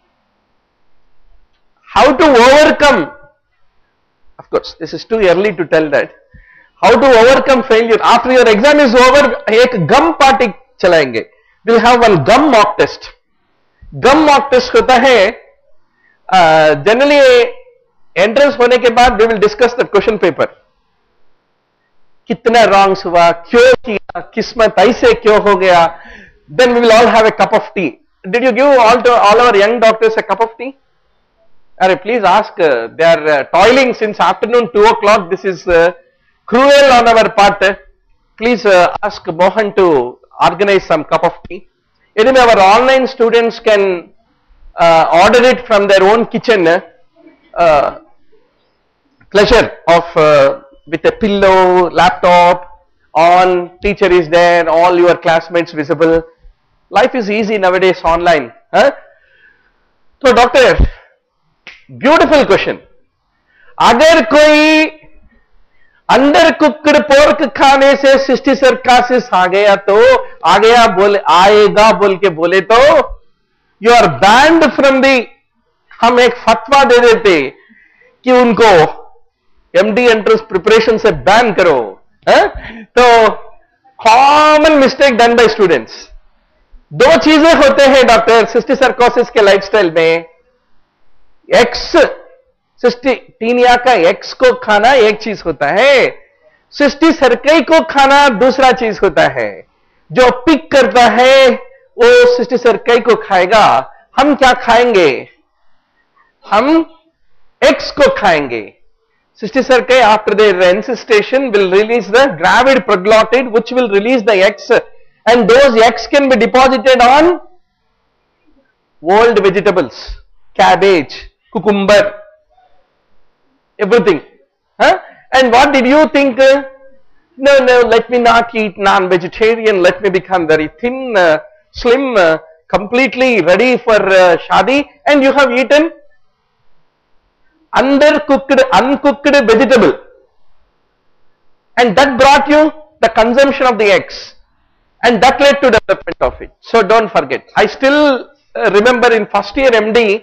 Speaker 1: how to overcome, of course this is too early to tell that, how to overcome failure after your exam is over. एक गम पार्टी चलाएंगे, विल हैव वन गम mock test. गम mock test होता है generally entrance होने के बाद we will discuss the question paper, कितना रॉन्ग्स हुआ, क्यों किया, किस्मत ऐसे क्यों हो गया. Then we will all have a cup of tea. Did you give all to all our young doctors a cup of tea? अरे please ask, they are toiling since afternoon two o'clock. This is cruel on our part. Please uh, ask Mohan to organize some cup of tea. Anyway, our online students can uh, order it from their own kitchen. Uh, pleasure of uh, with a pillow, laptop on, teacher is there, all your classmates visible. Life is easy nowadays online. Huh? So doctor, beautiful question. अगर कोई under cooked pork खाने से cystic सर्कासिस आ गया तो आ गया बोले आएगा बोल के बोले तो you are banned from the, हम एक फतवा दे देते कि उनको एमडी एंट्रेंस प्रिपरेशन से बैन करो. है? तो common mistake done by students. दो चीजें होते हैं डॉक्टर सिस्टिक सर्कोसिस के लाइफस्टाइल में. एक्स सिस्टिटीनिया का एक्स को खाना एक चीज होता है, सिस्टिक सर्काई को खाना दूसरा चीज होता है. जो पिक करता है वो सिस्टिक सर्काई को खाएगा. हम क्या खाएंगे? हम एक्स को खाएंगे. Cysticerci after the encystation will release the gravid proglottid which will release the eggs and those eggs can be deposited on old vegetables, cabbage, cucumber, everything. Huh? And what did you think? Uh, no, no, let me not eat non-vegetarian, let me become very thin, uh, slim, uh, completely ready for uh, shadi, and you have eaten undercooked, uncooked vegetable, and that brought you the consumption of the eggs. And that led to development of it. So don't forget. I still uh, remember in first year M D,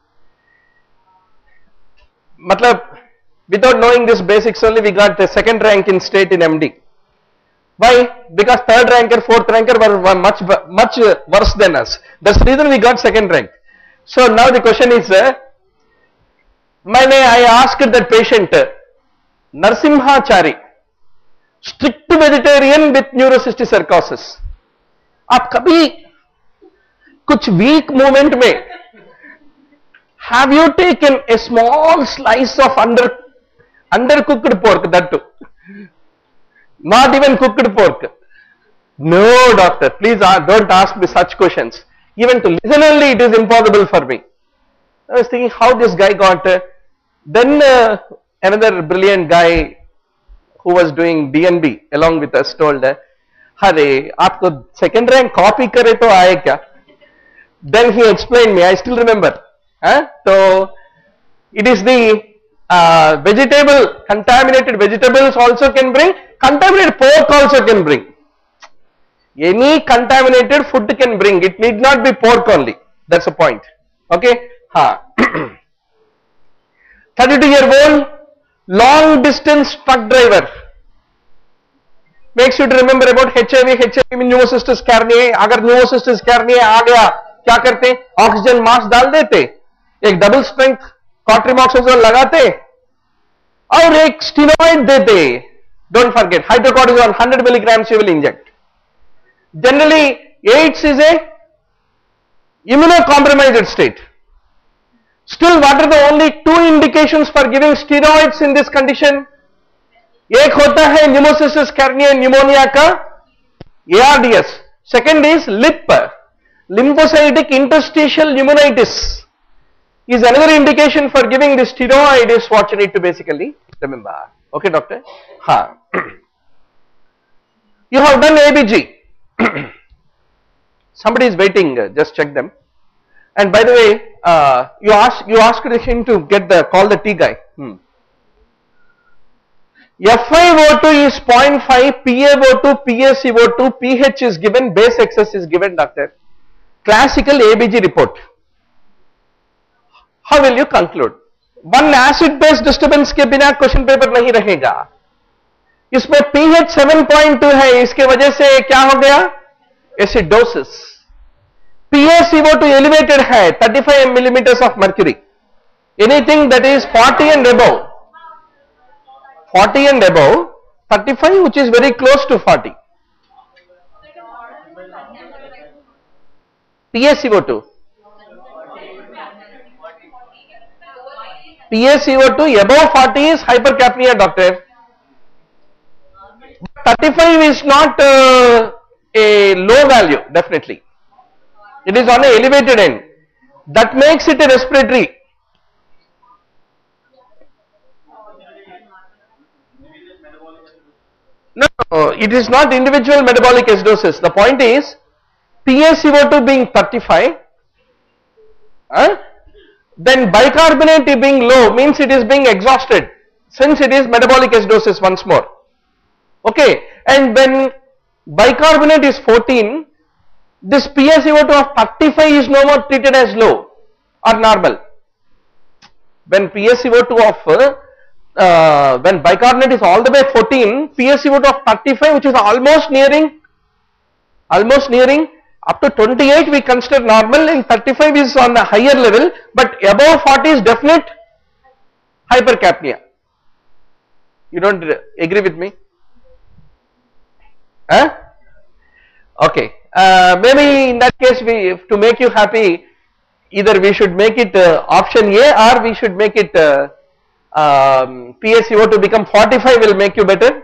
Speaker 1: matlab, without knowing this basics only, we got the second rank in state in M D. Why? Because third ranker, fourth ranker were, were much much worse than us. That's the reason we got second rank. So now the question is, uh, maine I asked that patient, Narsimhachari, strict vegetarian with neurocysticercosis. आप कभी कुछ weak moment में have you taken a small slice of under under cooked pork, that too not even cooked pork? No doctor, please don't ask me such questions. Even to listen only it is impossible for me. I was thinking how this guy got. Uh, then uh, another brilliant guy who was doing D N B along with us told, "Hare, aapko second rank copy kare to aaye kya?" Then he explained me. I still remember. Huh? So it is the uh, vegetable, contaminated vegetables also can bring. Contaminated pork also can bring. Any contaminated food can bring. It need not be pork only. That's the point. Okay? Ha. thirty-two year old long distance truck driver makes you to remember about H I V. H I V में pneumocystis carinii. अगर pneumocystis carinii आ गया, क्या करते? Oxygen mask डाल देते, एक double strength कॉट्रिमॉक्सोजोल लगाते और एक स्टीरॉइड देते. Don't forget, hydrocortisone one hundred milligrams you will inject. Generally, AIDS is a immunocompromised state. Still, what are the only two indications for giving steroids in this condition? एक होता है pneumocystis carinii pneumonia का A R D S. Second is L I P, lymphocytic interstitial pneumonitis, is another indication for giving the steroid. Is what you need to basically remember. Okay, doctor? Ha. You have done A B G. Somebody is waiting. Just check them. And by the way, uh, you asked you asked him to get the call the T guy. Hmm. F five O two is zero point five, P a O two, P a C O two, pH is given, base excess is given, doctor. Classical A B G report. How will you conclude? One acid base disturbance के बिना question paper नहीं रहेगा. इसमें pH seven point two है, इसके वजह से क्या हो गया? Acidosis. P a C O two elevated है, thirty-five millimeters of mercury. Anything that is forty and above, forty and above, thirty-five, which is very close to forty. P a C O two. P a C O two above forty is hypercapnia, doctor. thirty-five is not uh, a low value, definitely. It is on an elevated end. That makes it a respiratory. No, it is not individual metabolic acidosis. The point is, P a C O two being thirty-five, huh? Then bicarbonate being low means it is being exhausted, since it is metabolic acidosis once more. Okay, and when bicarbonate is fourteen, this P a C O two of thirty-five is no more treated as low or normal. When P a C O two of uh, uh, when bicarbonate is all the way fourteen, P a C O two of thirty-five, which is almost nearing, almost nearing up to twenty-eight, we consider normal, and thirty-five is on a higher level, but above forty is definite hypercapnia. You don't agree with me? Huh? Okay. Uh, maybe in that case, we, to make you happy, either we should make it uh, option A, or we should make it uh, um, P a C O two become forty-five will make you better.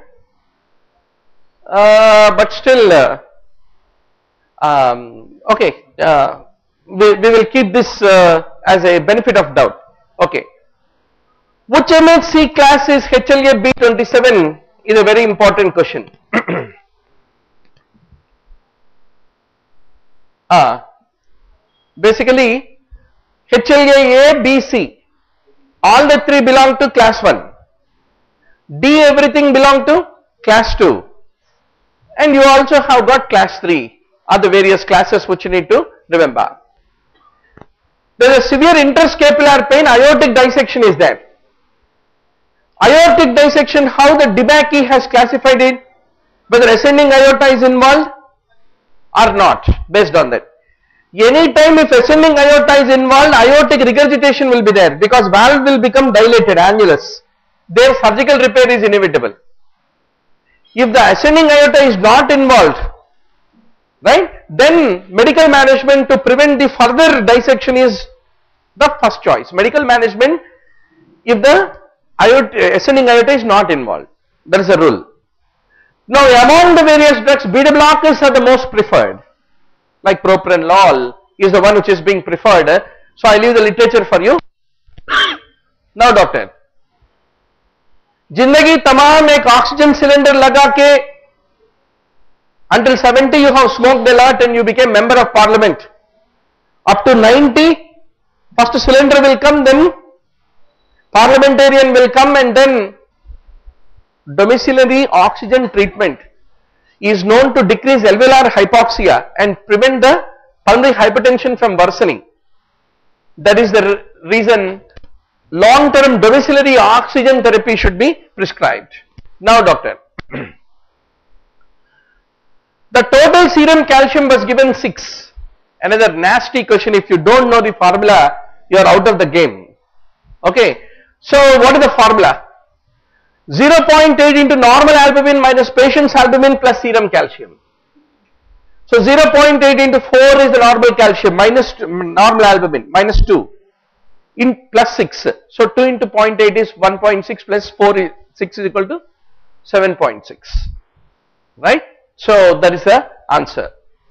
Speaker 1: Uh, but still, uh, um, okay, uh, we, we will keep this uh, as a benefit of doubt. Okay. Which M H C class is H L A B twenty-seven is a very important question. uh, basically, H L A A, B, C, all the three belong to class one. D, everything belong to class two. And you also have got class three, are the various classes which you need to remember. There is a severe interscapular pain, aortic dissection is there. Aortic dissection, how the Debacki has classified it, whether ascending aorta is involved or not, based on that. Any time if ascending aorta is involved, aortic regurgitation will be there, because valve will become dilated, annulus. Their surgical repair is inevitable. If the ascending aorta is not involved, right, then medical management to prevent the further dissection is the first choice. Medical management if the aorta, ascending aorta is not involved. That is a rule. Now among the various drugs, beta blockers are the most preferred. Like propranolol is the one which is being preferred. So I leave the literature for you. Now doctor, जिंदगी तमाम एक oxygen cylinder लगा के until seventy you have smoked a lot and you became member of parliament. Up to ninety, first cylinder will come, then parliamentarian will come, and then domiciliary oxygen treatment is known to decrease alveolar hypoxia and prevent the pulmonary hypertension from worsening. That is the reason long-term domiciliary oxygen therapy should be prescribed. Now doctor, the total serum calcium was given six. Another nasty question. If you don't know the formula, you are out of the game. Okay. So what is the formula? zero point eight into normal albumin minus patient's albumin plus serum calcium. So zero point eight into four is the normal calcium minus normal albumin minus two in plus six. So two into zero point eight is one point six plus four is six is equal to seven point six. Right? So that is the answer.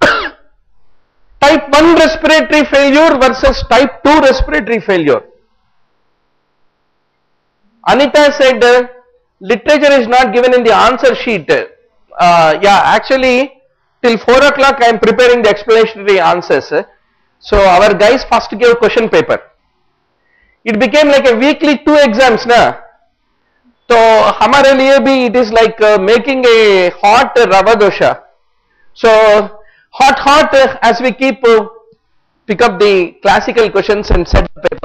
Speaker 1: Type one respiratory failure versus type two respiratory failure. Anita said uh, literature is not given in the answer sheet. Uh, yeah, actually till four o'clock I am preparing the explanatory answers. So our guys first gave question paper. It became like a weekly two exams. Na? तो हमारे लिए भी it is like uh, making a hot rava dosha. So hot hot uh, as we keep uh, pick up the classical questions and set the paper.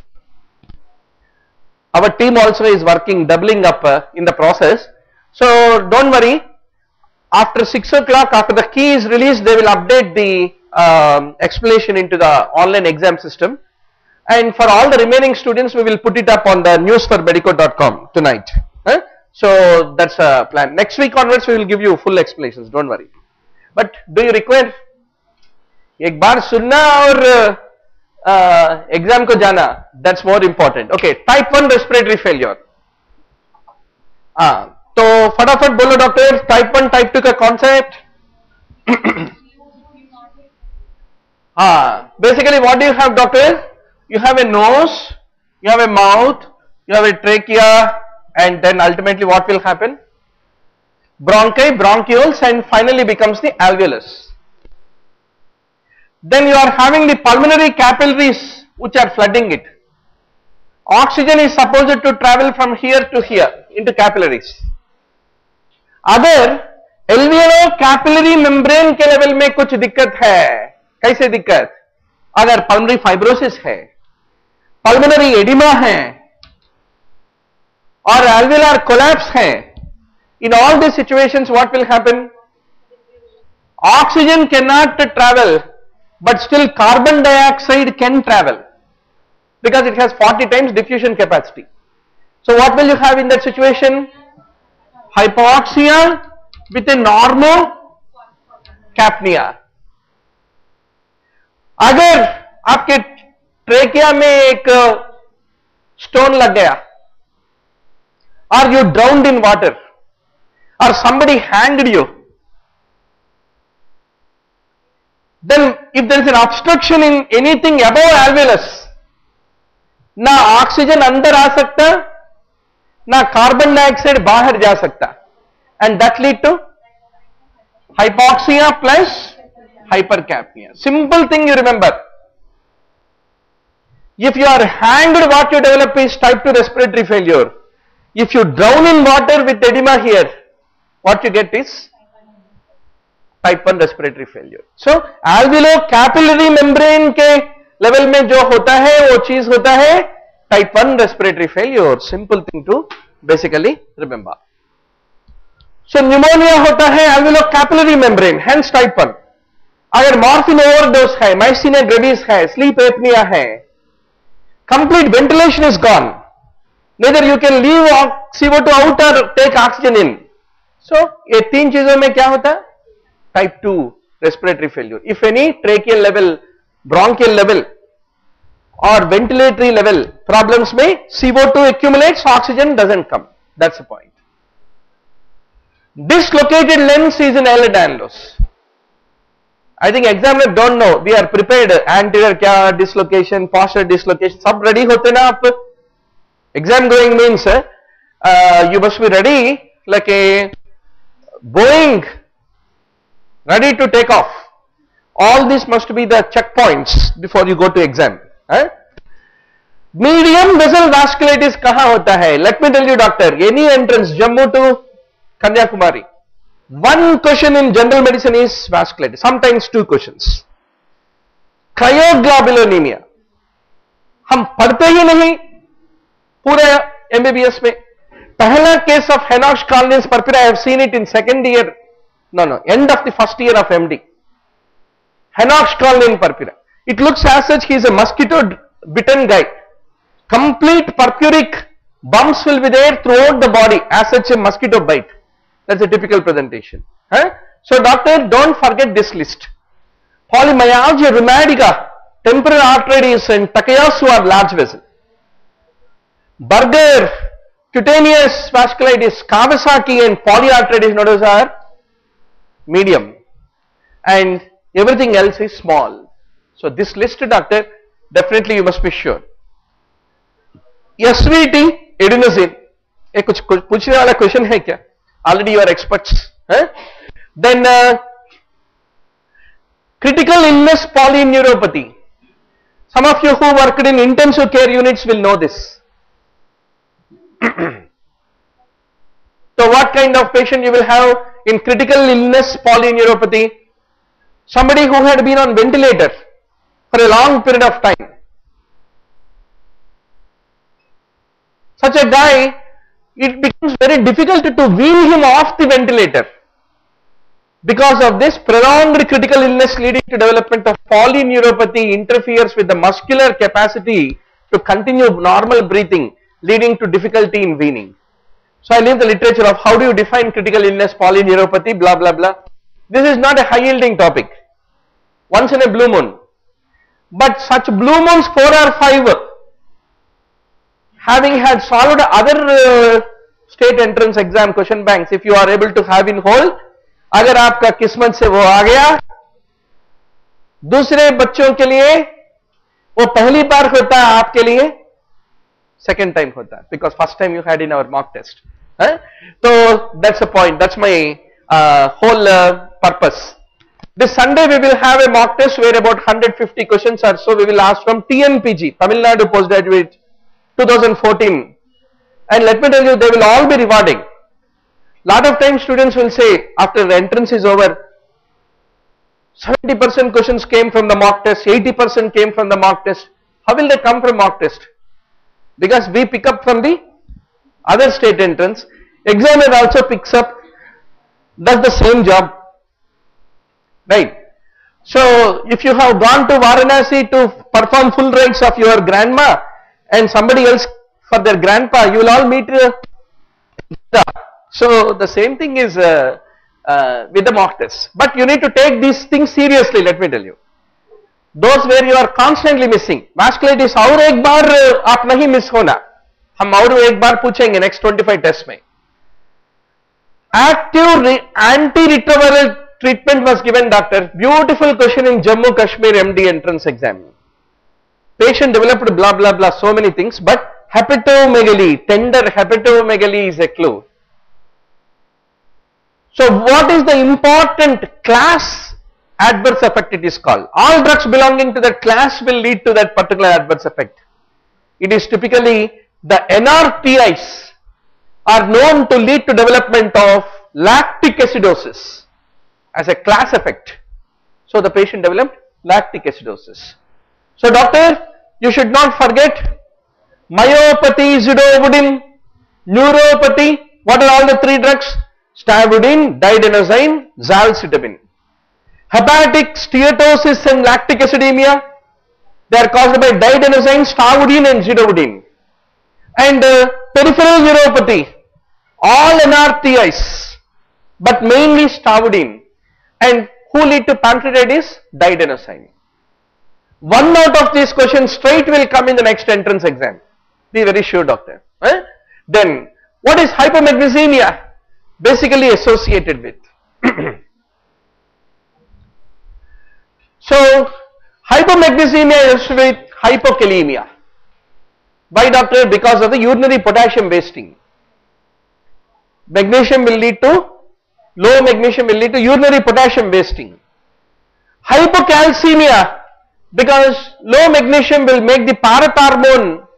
Speaker 1: Our team also is working, doubling up uh, in the process. So don't worry, after six o'clock, after the key is released, they will update the um, explanation into the online exam system. And for all the remaining students, we will put it up on the news for medico dot com tonight. Huh? So that's a plan. Next week onwards, we will give you full explanations, don't worry. But do you require एक बार सुनना और exam को जाना, that's more important. Okay, type one respiratory failure. हाँ, तो फटाफट बोलो doctor, type one type two का कॉन्सेप्ट. हाँ, basically what do you have, doctor? You have a nose, you have a mouth, you have a trachea, and then ultimately what will happen? Bronchi, bronchioles, and finally becomes the alveolus. Then you are having the pulmonary capillaries which are flooding it. Oxygen is supposed to travel from here to here into capillaries. अगर alveolar capillary membrane के level में कुछ दिक्कत है, कैसे दिक्कत? अगर pulmonary fibrosis है, pulmonary edema है, और alveolar collapse है, in all these situations what will happen? Oxygen cannot travel, but still carbon dioxide can travel because it has forty times diffusion capacity. So what will you have in that situation? Hypoxia with a normocapnia. अगर आपके trachea में एक stone लग गया, or you drowned in water, or somebody hanged you, then if there is an obstruction in anything above alveolus, ना oxygen अंदर आ सकता, ना कार्बन डाइऑक्साइड बाहर जा सकता, and that lead to hypoxia plus hypercapnia. Simple thing you remember. If you are hanged, what you develop is type two respiratory failure. If you drown in water with edema here, what you get is type one respiratory failure. So alveolar capillary membrane के level में जो होता है वो चीज होता है type one respiratory failure. Simple thing to basically remember. So pneumonia होता है alveolar capillary membrane, hence type one. अगर morphine overdose है, myasthenia gravis है, sleep apnea है, complete ventilation is gone. Neither you can leave C O two out or take oxygen in. So ये तीन चीजों में क्या होता है? Type two respiratory failure. If any tracheal level, bronchial level or ventilatory level problems may C O two accumulates, oxygen doesn't come. That's the point. Dislocated lens is an Ehlers-Danlos. I think examiner don't know. We are prepared. Anterior क्या dislocation, posterior dislocation, सब ready होते ना आप? Exam going means uh, you must be ready like a Boeing, ready to take off. All this must be the checkpoints before you go to exam. Eh? Medium vessel vasculitis कहाँ होता है? Let me tell you, doctor. Any entrance, Jammu to Kanyakumari. One question in general medicine is vasculitis. Sometimes two questions. Cryoglobulinemia. हम पढ़ते ही नहीं पूरे M B B S में. पहला case of Henoch Collins purpura, I have seen it in second year. No, no, end of the first year of M D. Henoch Collins purpura. It looks as such he is a mosquito bitten guy. Complete purpuric bumps will be there throughout the body as such a mosquito bite. That's a typical presentation. Huh? So doctor, don't forget this list. Polymyalgia rheumatica, temporal arteries and Takayasu are large vessel. Berger, cutaneous vasculitis, Kawasaki and polyarteritis nodes are medium and everything else is small. So this list, doctor, definitely you must be sure. S V T, adenosine. ये कुछ पूछने वाला question है क्या? Already you are experts. Huh? Then uh, critical illness polyneuropathy. Some of you who worked in intensive care units will know this. So what kind of patient you will have in critical illness polyneuropathy? Somebody who had been on ventilator for a long period of time. Such a guy, it becomes very difficult to wean him off the ventilator because of this prolonged critical illness leading to development of polyneuropathy interferes with the muscular capacity to continue normal breathing, leading to difficulty in weaning. So I leave the literature of how do you define critical illness polyneuropathy, blah blah blah. This is not a high yielding topic, once in a blue moon. But such blue moons, four or five, having had solved other uh, state entrance exam question banks, if you are able to have in whole, अगर आपका किस्मत से वो आ गया, दूसरे बच्चों के लिए वो पहली बार होता है, आपके लिए second time होता है, because first time you had in our mock test. Huh? So that's the point, that's my uh, whole uh, purpose. This Sunday we will have a mock test where about one hundred fifty questions or so we will ask from T N P G, Tamil Nadu Postgraduate twenty fourteen, and let me tell you, they will all be rewarding. Lot of times students will say after the entrance is over, seventy percent questions came from the mock test, eighty percent came from the mock test. How will they come from mock test? Because we pick up from the other state entrance, examiner also picks up, does the same job, right? So if you have gone to Varanasi to perform full rites of your grandma and somebody else for their grandpa, you will all meet uh, so the same thing is uh, uh, with the mock test, but you need to take these things seriously, let me tell you. Those where you are constantly missing, vasculitis और एक बार आप नहीं miss होना, हम और एक बार पूछेंगे next twenty-five test में. Active antiretroviral treatment was given, doctor. Beautiful question in Jammu Kashmir M D entrance exam. Patient developed blah blah blah, so many things, but hepatomegaly, tender hepatomegaly is a clue. So what is the important class adverse effect it is called? All drugs belonging to that class will lead to that particular adverse effect. It is typically the N R T Is are known to lead to development of lactic acidosis as a class effect. So the patient developed lactic acidosis. So doctor, you should not forget myopathy, zidovudine, neuropathy. What are all the three drugs? Stavudine, diadenosine, zalcitabine. Hepatic steatosis and lactic acidemia, they are caused by diadenosine, stavudine and zidovudine. And uh, peripheral neuropathy, all N R T Is, but mainly stavudine. And who lead to pancreatitis? Diadenosine. One out of these questions straight will come in the next entrance exam. Be very sure, doctor. Eh? Then, what is hypomagnesemia? Basically associated with. So, hypomagnesemia is with hypokalemia. Why, doctor? Because of the urinary potassium wasting. Magnesium will lead to, low magnesium will lead to urinary potassium wasting. Hypocalcemia, because low magnesium will make the parathormone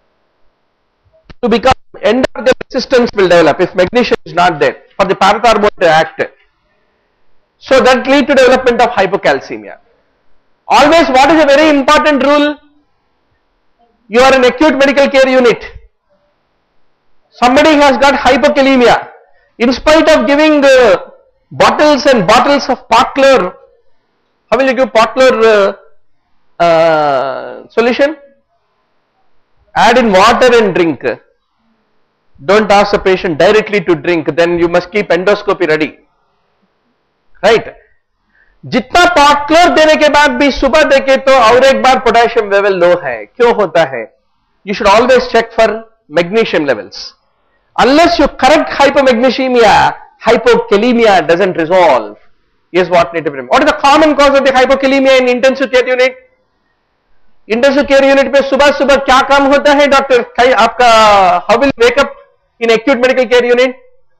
Speaker 1: to become, endocrine resistance will develop if magnesium is not there for the parathormone to act. So that lead to development of hypocalcemia. Always, what is a very important rule? You are in acute medical care unit. Somebody has got hypokalemia. In spite of giving uh, bottles and bottles of Potler, how will you give Potler uh, uh, solution? Add in water and drink. Don't ask the patient directly to drink, then you must keep endoscopy ready. Right? जितना पॉटलर देने के बाद भी सुबह देखे तो और एक बार पोटेशियम लेवल लो है, क्यों होता है? You should always check for magnesium levels. Unless you correct hypomagnesemia, hypokalemia doesn't resolve. Is what need to be remembered. What is the common cause of the hypokalemia in intensive care unit? Intensive care unit पे सुबह सुबह क्या काम होता है doctor? कहीं आपका how will wake up in acute medical care unit?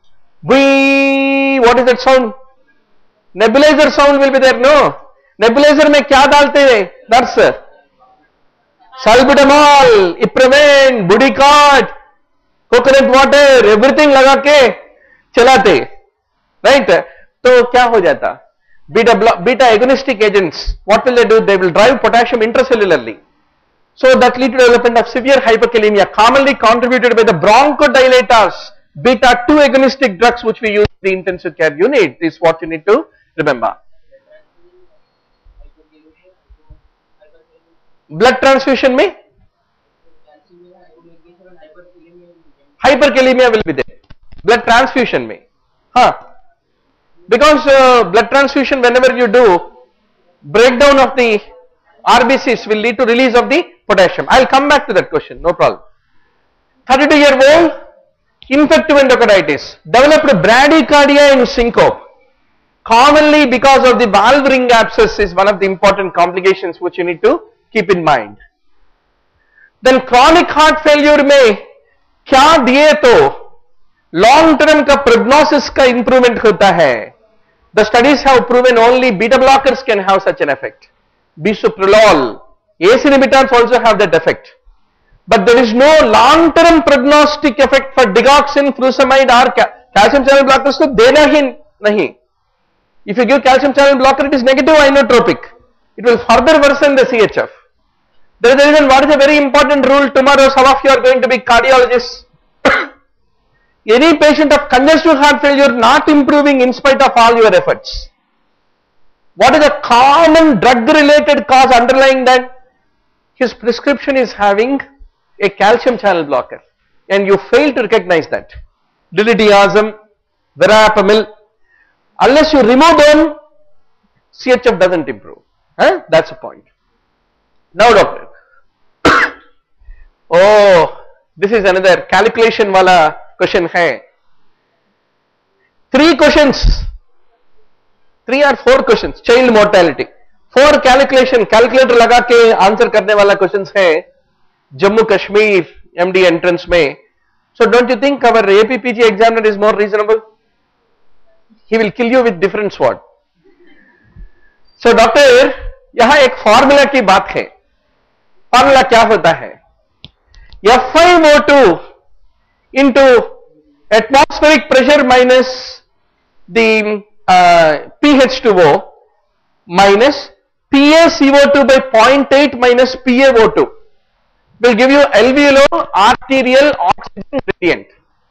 Speaker 1: We, what is that sound? Nebulizer sound will be there, no? Nebulizer में क्या डालते हैं nurse? Salbutamol, Ipraven, Budicort, coconut water, everything लगा के चलाते, राइट, तो क्या हो जाता? Beta beta agonistic agents, what will they do? They will drive potassium intracellularly. So that lead to development of severe hyperkalemia, commonly contributed by the bronchodilators, beta two agonistic drugs which we use in the intensive care unit, is what you need to remember. Blood transfusion में hyperkalemia will be there. Blood transfusion में, हाँ, because uh, blood transfusion, whenever you do, breakdown of the R B Cs will lead to release of the potassium. I will come back to that question, no problem. thirty-two year old, infective endocarditis, developed bradycardia in syncope, commonly because of the valve ring abscess, is one of the important complications which you need to keep in mind. Then chronic heart failure में क्या दिए तो long term का prognosis का improvement होता है. The studies have proven only beta blockers can have such an effect. Bisoprolol, A C E inhibitors also have that effect. But there is no long term prognostic effect for digoxin, furosemide or ca calcium channel blockers, तो देना ही नहीं. If you give calcium channel blocker, it is negative inotropic. It will further worsen the C H F. There is a reason, what is a very important rule. Tomorrow some of you are going to be cardiologists. Any patient of congestive heart failure not improving in spite of all your efforts. What is the common drug related cause underlying that? His prescription is having a calcium channel blocker and you fail to recognize that. Diltiazem, verapamil, unless you remove them, C H F doesn't improve. Huh? That's the point. Now doctor, oh, this is another calculation wala question hai. Three questions, three or four questions, child mortality. Four calculation, calculator लगा के answer करने वाला questions है Jammu Kashmir M D entrance में. So don't you think our A P P G examiner is more reasonable? He will kill you with different sword. So doctor, यहाँ एक formula की बात है. Formula क्या होता है? F five O two into atmospheric pressure minus the uh, P H two O minus P a C O two by zero point eight minus P a O two will give you alveolar arterial oxygen gradient.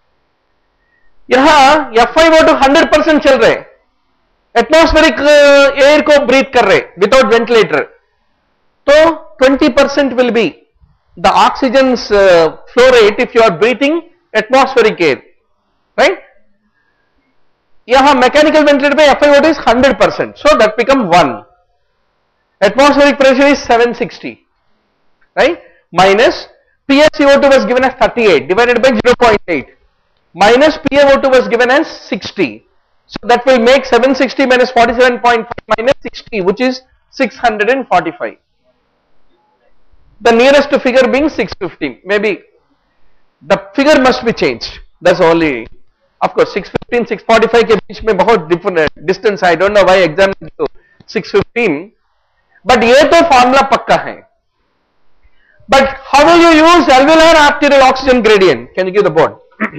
Speaker 1: यहाँ F five O two one hundred percent चल रहे, atmospheric air को breathe कर रहे without ventilator, तो twenty percent will be the oxygen's uh, flow rate if you are breathing atmospheric air, right? यहाँ mechanical ventilator पे F five O two is one hundred percent, so that become one. Atmospheric pressure is seven sixty, right? Minus P a C O two was given as thirty-eight divided by zero point eight minus P a O two was given as sixty. So that will make seven sixty minus forty-seven point five minus sixty, which is six hundred forty-five. The nearest figure being six fifteen. Maybe the figure must be changed. That's only. Of course, six fifteen, six forty-five के बीच में बहुत different distance. I don't know why examine to six fifteen. But ये तो formula पक्का है. But how will you use alveolar arterial oxygen gradient? Can you give the board?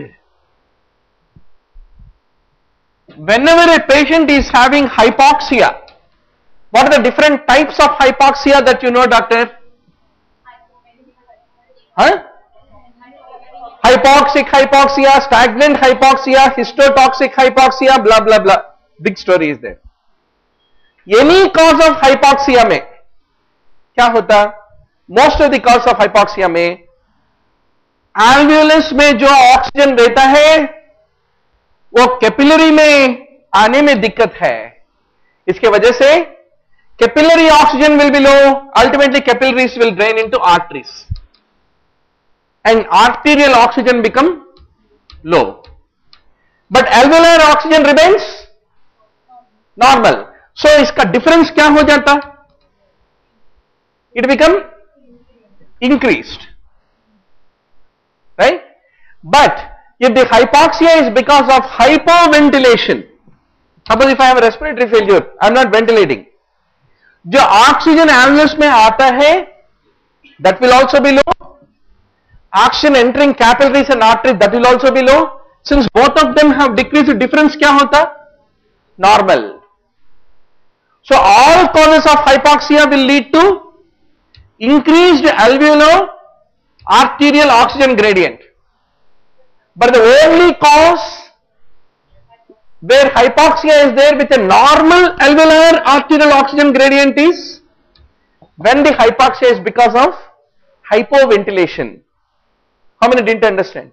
Speaker 1: Whenever a patient is having hypoxia, what are the different types of hypoxia that you know, doctor? Huh? Hypoxic hypoxia, stagnant hypoxia, histotoxic hypoxia, blah blah blah. Big story is there. Any cause of hypoxia में क्या होता? Most of the cause of hypoxia में alveolus में जो oxygen रहता है वो capillary में आने में दिक्कत है. इसके वजह से capillary oxygen will be low, ultimately capillaries will drain into arteries and arterial oxygen become low, but alveolar oxygen remains normal. So इसका difference क्या हो जाता? It become increased, right? But if the hypoxia is because of hypoventilation, suppose if I have a respiratory failure, I am not ventilating, जो oxygen alveolus में आता है, that will also be low. Oxygen entering capillaries and arteries, that will also be low. Since both of them have decreased, difference क्या होता? Normal. So all causes of hypoxia will lead to increased alveolar arterial oxygen gradient. But the only cause where hypoxia is there with a normal alveolar arterial oxygen gradient is when the hypoxia is because of hypoventilation. How many didn't understand?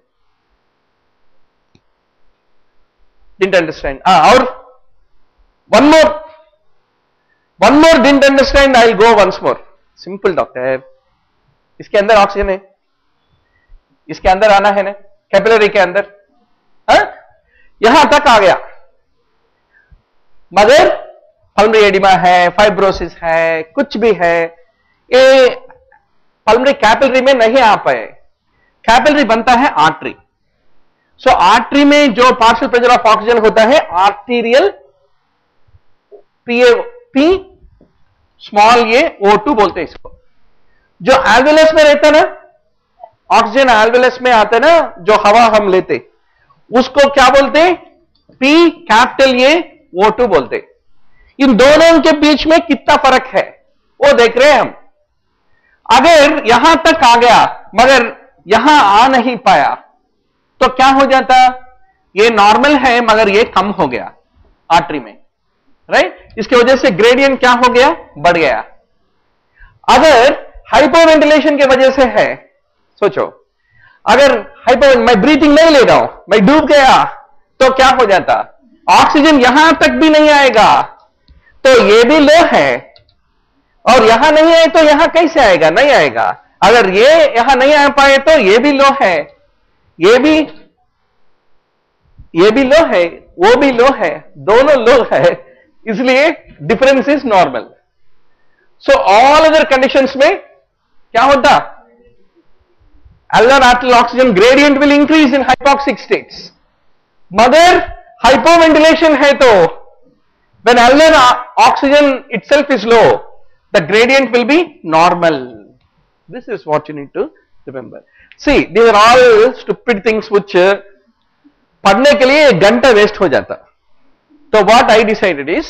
Speaker 1: Didn't understand. Ah, or one more. One more didn't understand. I'll go once more. Simple doctor. इसके अंदर oxygen है, इसके अंदर आना है ना, capillary के अंदर, हाँ? यहां तक आ गया, मगर पल्मोनरी एडिमा है, फाइब्रोसिस है, कुछ भी है, ये पल्मोनरी कैपिलरी में नहीं आ पाए. कैपिलरी बनता है आर्टरी. सो आर्टरी में जो पार्शियल प्रेशर ऑफ ऑक्सीजन होता है आर्टीरियल पी पी स्मॉल ये ओ टू बोलते हैं इसको. जो एल्वेलस में रहता ना, ऑक्सीजन एल्वेलस में आता ना, जो हवा हम लेते, उसको क्या बोलते? पी कैपिटल ये ओ टू बोलते. इन दोनों के बीच में कितना फर्क है वो देख रहे हैं हम. अगर यहां तक आ गया मगर यहां आ नहीं पाया तो क्या हो जाता? ये नॉर्मल है मगर ये कम हो गया आर्टरी में, राइट? इसकी वजह से ग्रेडियंट क्या हो गया? बढ़ गया. अगर हाइपोवेंटिलेशन की वजह से है, सोचो, अगर हाइपो मैं ब्रीथिंग नहीं ले रहा हूं, मैं डूब गया तो क्या हो जाता? ऑक्सीजन यहां तक भी नहीं आएगा तो ये भी लो है, और यहां नहीं आए तो यहां कैसे आएगा? नहीं आएगा. अगर ये यहां नहीं आ पाए तो ये भी लो है, ये भी ये भी लो है, वो भी लो है, दोनों लो है, इसलिए difference is normal. So all other conditions में क्या होता? alveolar arterial oxygen gradient will increase in hypoxic states. मगर hypoventilation है तो when alveolar oxygen itself is low, the gradient will be normal. This is what you need to remember. See, these are all stupid things which uh, पढ़ने के लिए एक घंटा waste हो जाता. तो what I decided is,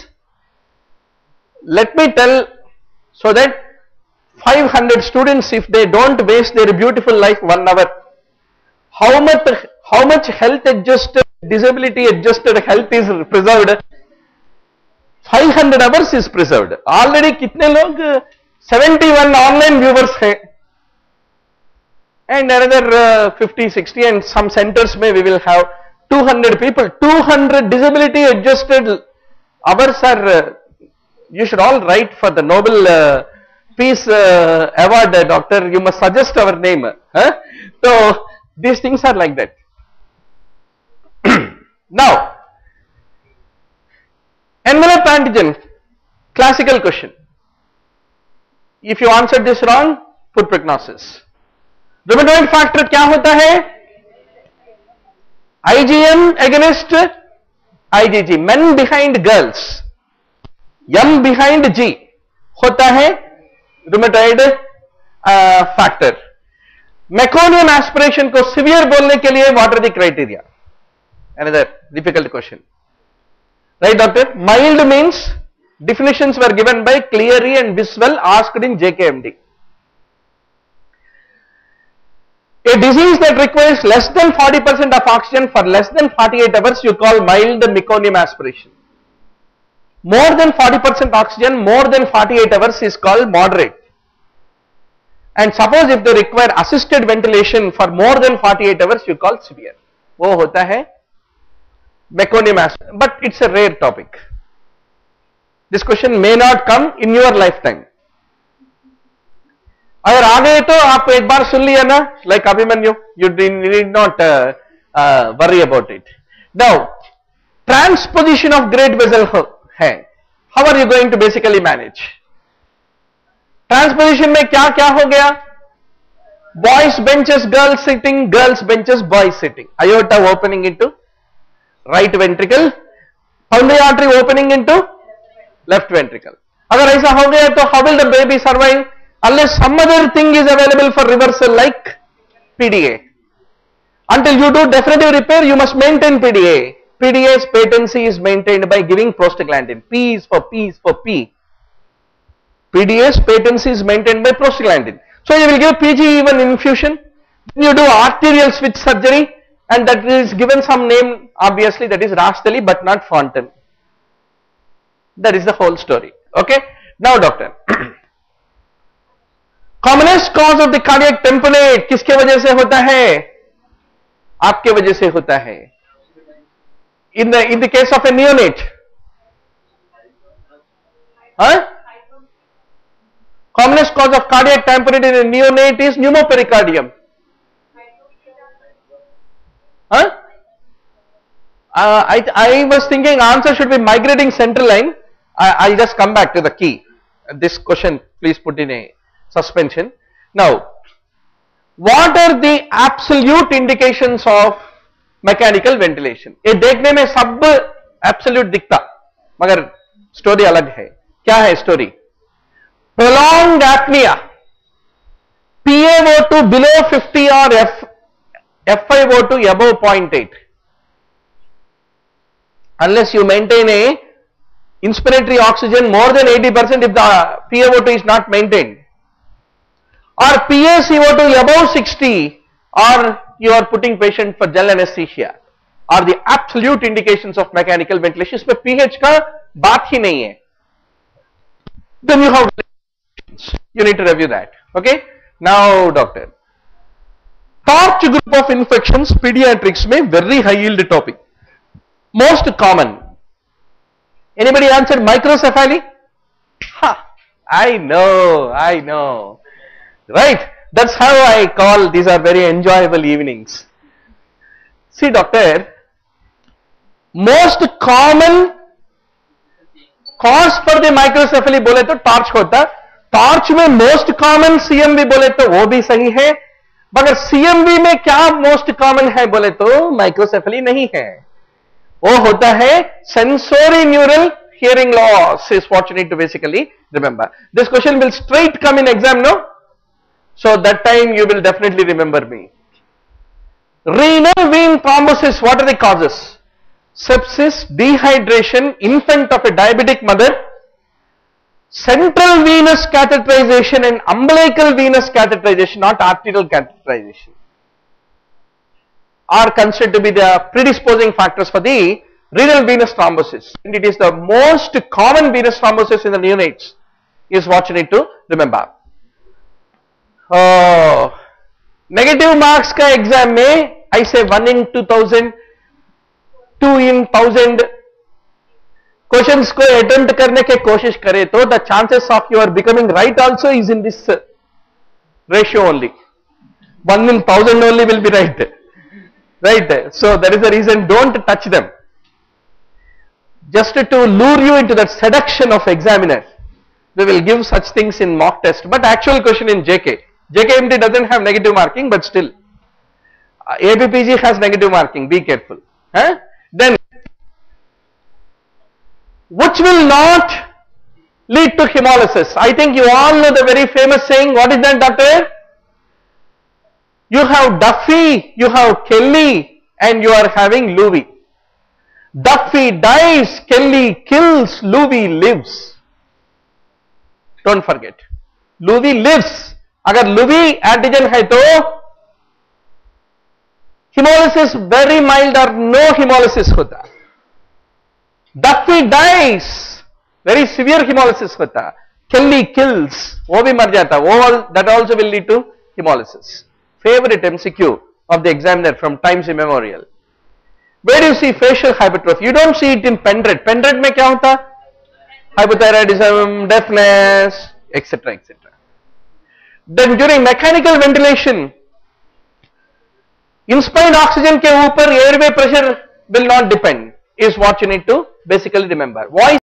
Speaker 1: let me tell so that five hundred students, if they don't waste their beautiful life one hour, how much how much health adjusted, disability adjusted health is preserved? five hundred hours is preserved. Already कितने लोग? seventy-one online viewers हैं, and another uh, fifty sixty, and some centers may we will have two hundred people. two hundred disability adjusted hours are uh, you should all write for the Nobel uh, Peace uh, Award, uh, doctor. You must suggest our name. Huh? So these things are like that. Now, envelope antigen, classical question. If you answered this wrong, put prognosis. Rheumatoid factor क्या होता है? I G M against I G G. Men behind girls. M behind G होता है rheumatoid uh, factor. Meconium aspiration को severe बोलने के लिए what are the criteria? Another difficult question. Right, doctor? Mild means definitions were given by Cleary and Biswell, asked in J K M D. A disease that requires less than forty percent of oxygen for less than forty-eight hours you call mild meconium aspiration. More than forty percent oxygen, more than forty-eight hours is called moderate. And suppose if they require assisted ventilation for more than forty-eight hours you call severe. वो होता है meconium aspiration, but it's a rare topic. This question may not come in your lifetime. अगर आ गए तो आप एक बार सुन लिया ना, like Abhimanyu, you need not uh, uh, worry about it. Now, transposition of great vessel है, how are you going to basically manage? Transposition में क्या क्या हो गया? Boys benches, girls sitting, girls benches, boys sitting. Aorta opening into right ventricle, pulmonary artery opening into left ventricle. अगर ऐसा हो गया तो how will the baby survive? Unless some other thing is available for reversal like P D A. Until you do definitive repair, you must maintain P D A. P D A's patency is maintained by giving prostaglandin. P is for P is for P. P D A's patency is maintained by prostaglandin. So you will give P G even infusion. Then you do arterial switch surgery, and that is given some name, obviously that is Rastali but not Fontan. That is the whole story. Okay. Now doctor, commonest cause of the cardiac tamponade किसके वजह से होता है? आपके वजह से होता है. In the in the case of a neonate, huh? Commonest cause of cardiac tamponade in a neonate is pneumopericardium. Huh? Uh, I I was thinking answer should be migrating central line. I I'll just come back to the key. This question please put in a suspension. Now, what are the absolute indications of mechanical ventilation? ये देखने में सब absolute दिखता, मगर story अलग है. क्या है story? Prolonged apnea, P a O two below fifty or F, F five O two above zero point eight. Unless you maintain a inspiratory oxygen more than eighty percent if the P a O two is not maintained, or P a C O two above sixty, or you are putting patient for gel anesthesia, are the absolute indications of mechanical ventilation. इसमें pH का बात ही नहीं है. Then you have, you need to review that. Okay. Now doctor, torch group of infections pediatrics में very high yield topic. Most common. Anybody answered microcephaly? Ha! I know, I know. Right? That's how I call these are very enjoyable evenings. See doctor, most common cause for the microcephaly बोले तो torch होता. Torch में most common C M V बोले तो वो भी सही है, मगर C M V में क्या most common है बोले तो microcephaly नहीं है. वो होता है sensory neural hearing loss is what you need to basically remember. This question will straight come in exam, no? So that time you will definitely remember me. Renal vein thrombosis, what are the causes? Sepsis, dehydration, infant of a diabetic mother, central venous catheterization and umbilical venous catheterization, not arterial catheterization, are considered to be the predisposing factors for the renal venous thrombosis. And it is the most common venous thrombosis in the neonates is what you need to remember. Oh, negative marks का exam में I say one in two thousand, two in thousand questions को attempt करने के कोशिश करे तो the chances of you are becoming right also is in this ratio only. One in thousand only will be right. Right? So that is the reason don't touch them. Just to lure you into that seduction of examiner, we will give such things in mock test. But actual question in J K. J K M T doesn't have negative marking, but still. Uh, A B P G has negative marking, be careful. Huh? Then, which will not lead to hemolysis? I think you all know the very famous saying. What is that, doctor? You have Duffy, you have Kelly, and you are having Louis. Duffy dies, Kelly kills, Louis lives. Don't forget. Louis lives. अगर Louis antigen है तो hemolysis very mild or no hemolysis होता. Duffy dies, very severe hemolysis होता. Kelly kills, वो भी मर जाता. वो that also will lead to hemolysis. Favorite M C Q of the examiner from times immemorial. Where do you see facial hypertrophy? You don't see it in Pendred. Pendred में क्या होता? Hypothyroidism, deafness, et cetera, et cetera. Then during mechanical ventilation, inspired oxygen के ऊपर airway pressure will not depend, is what you need to basically remember. Voice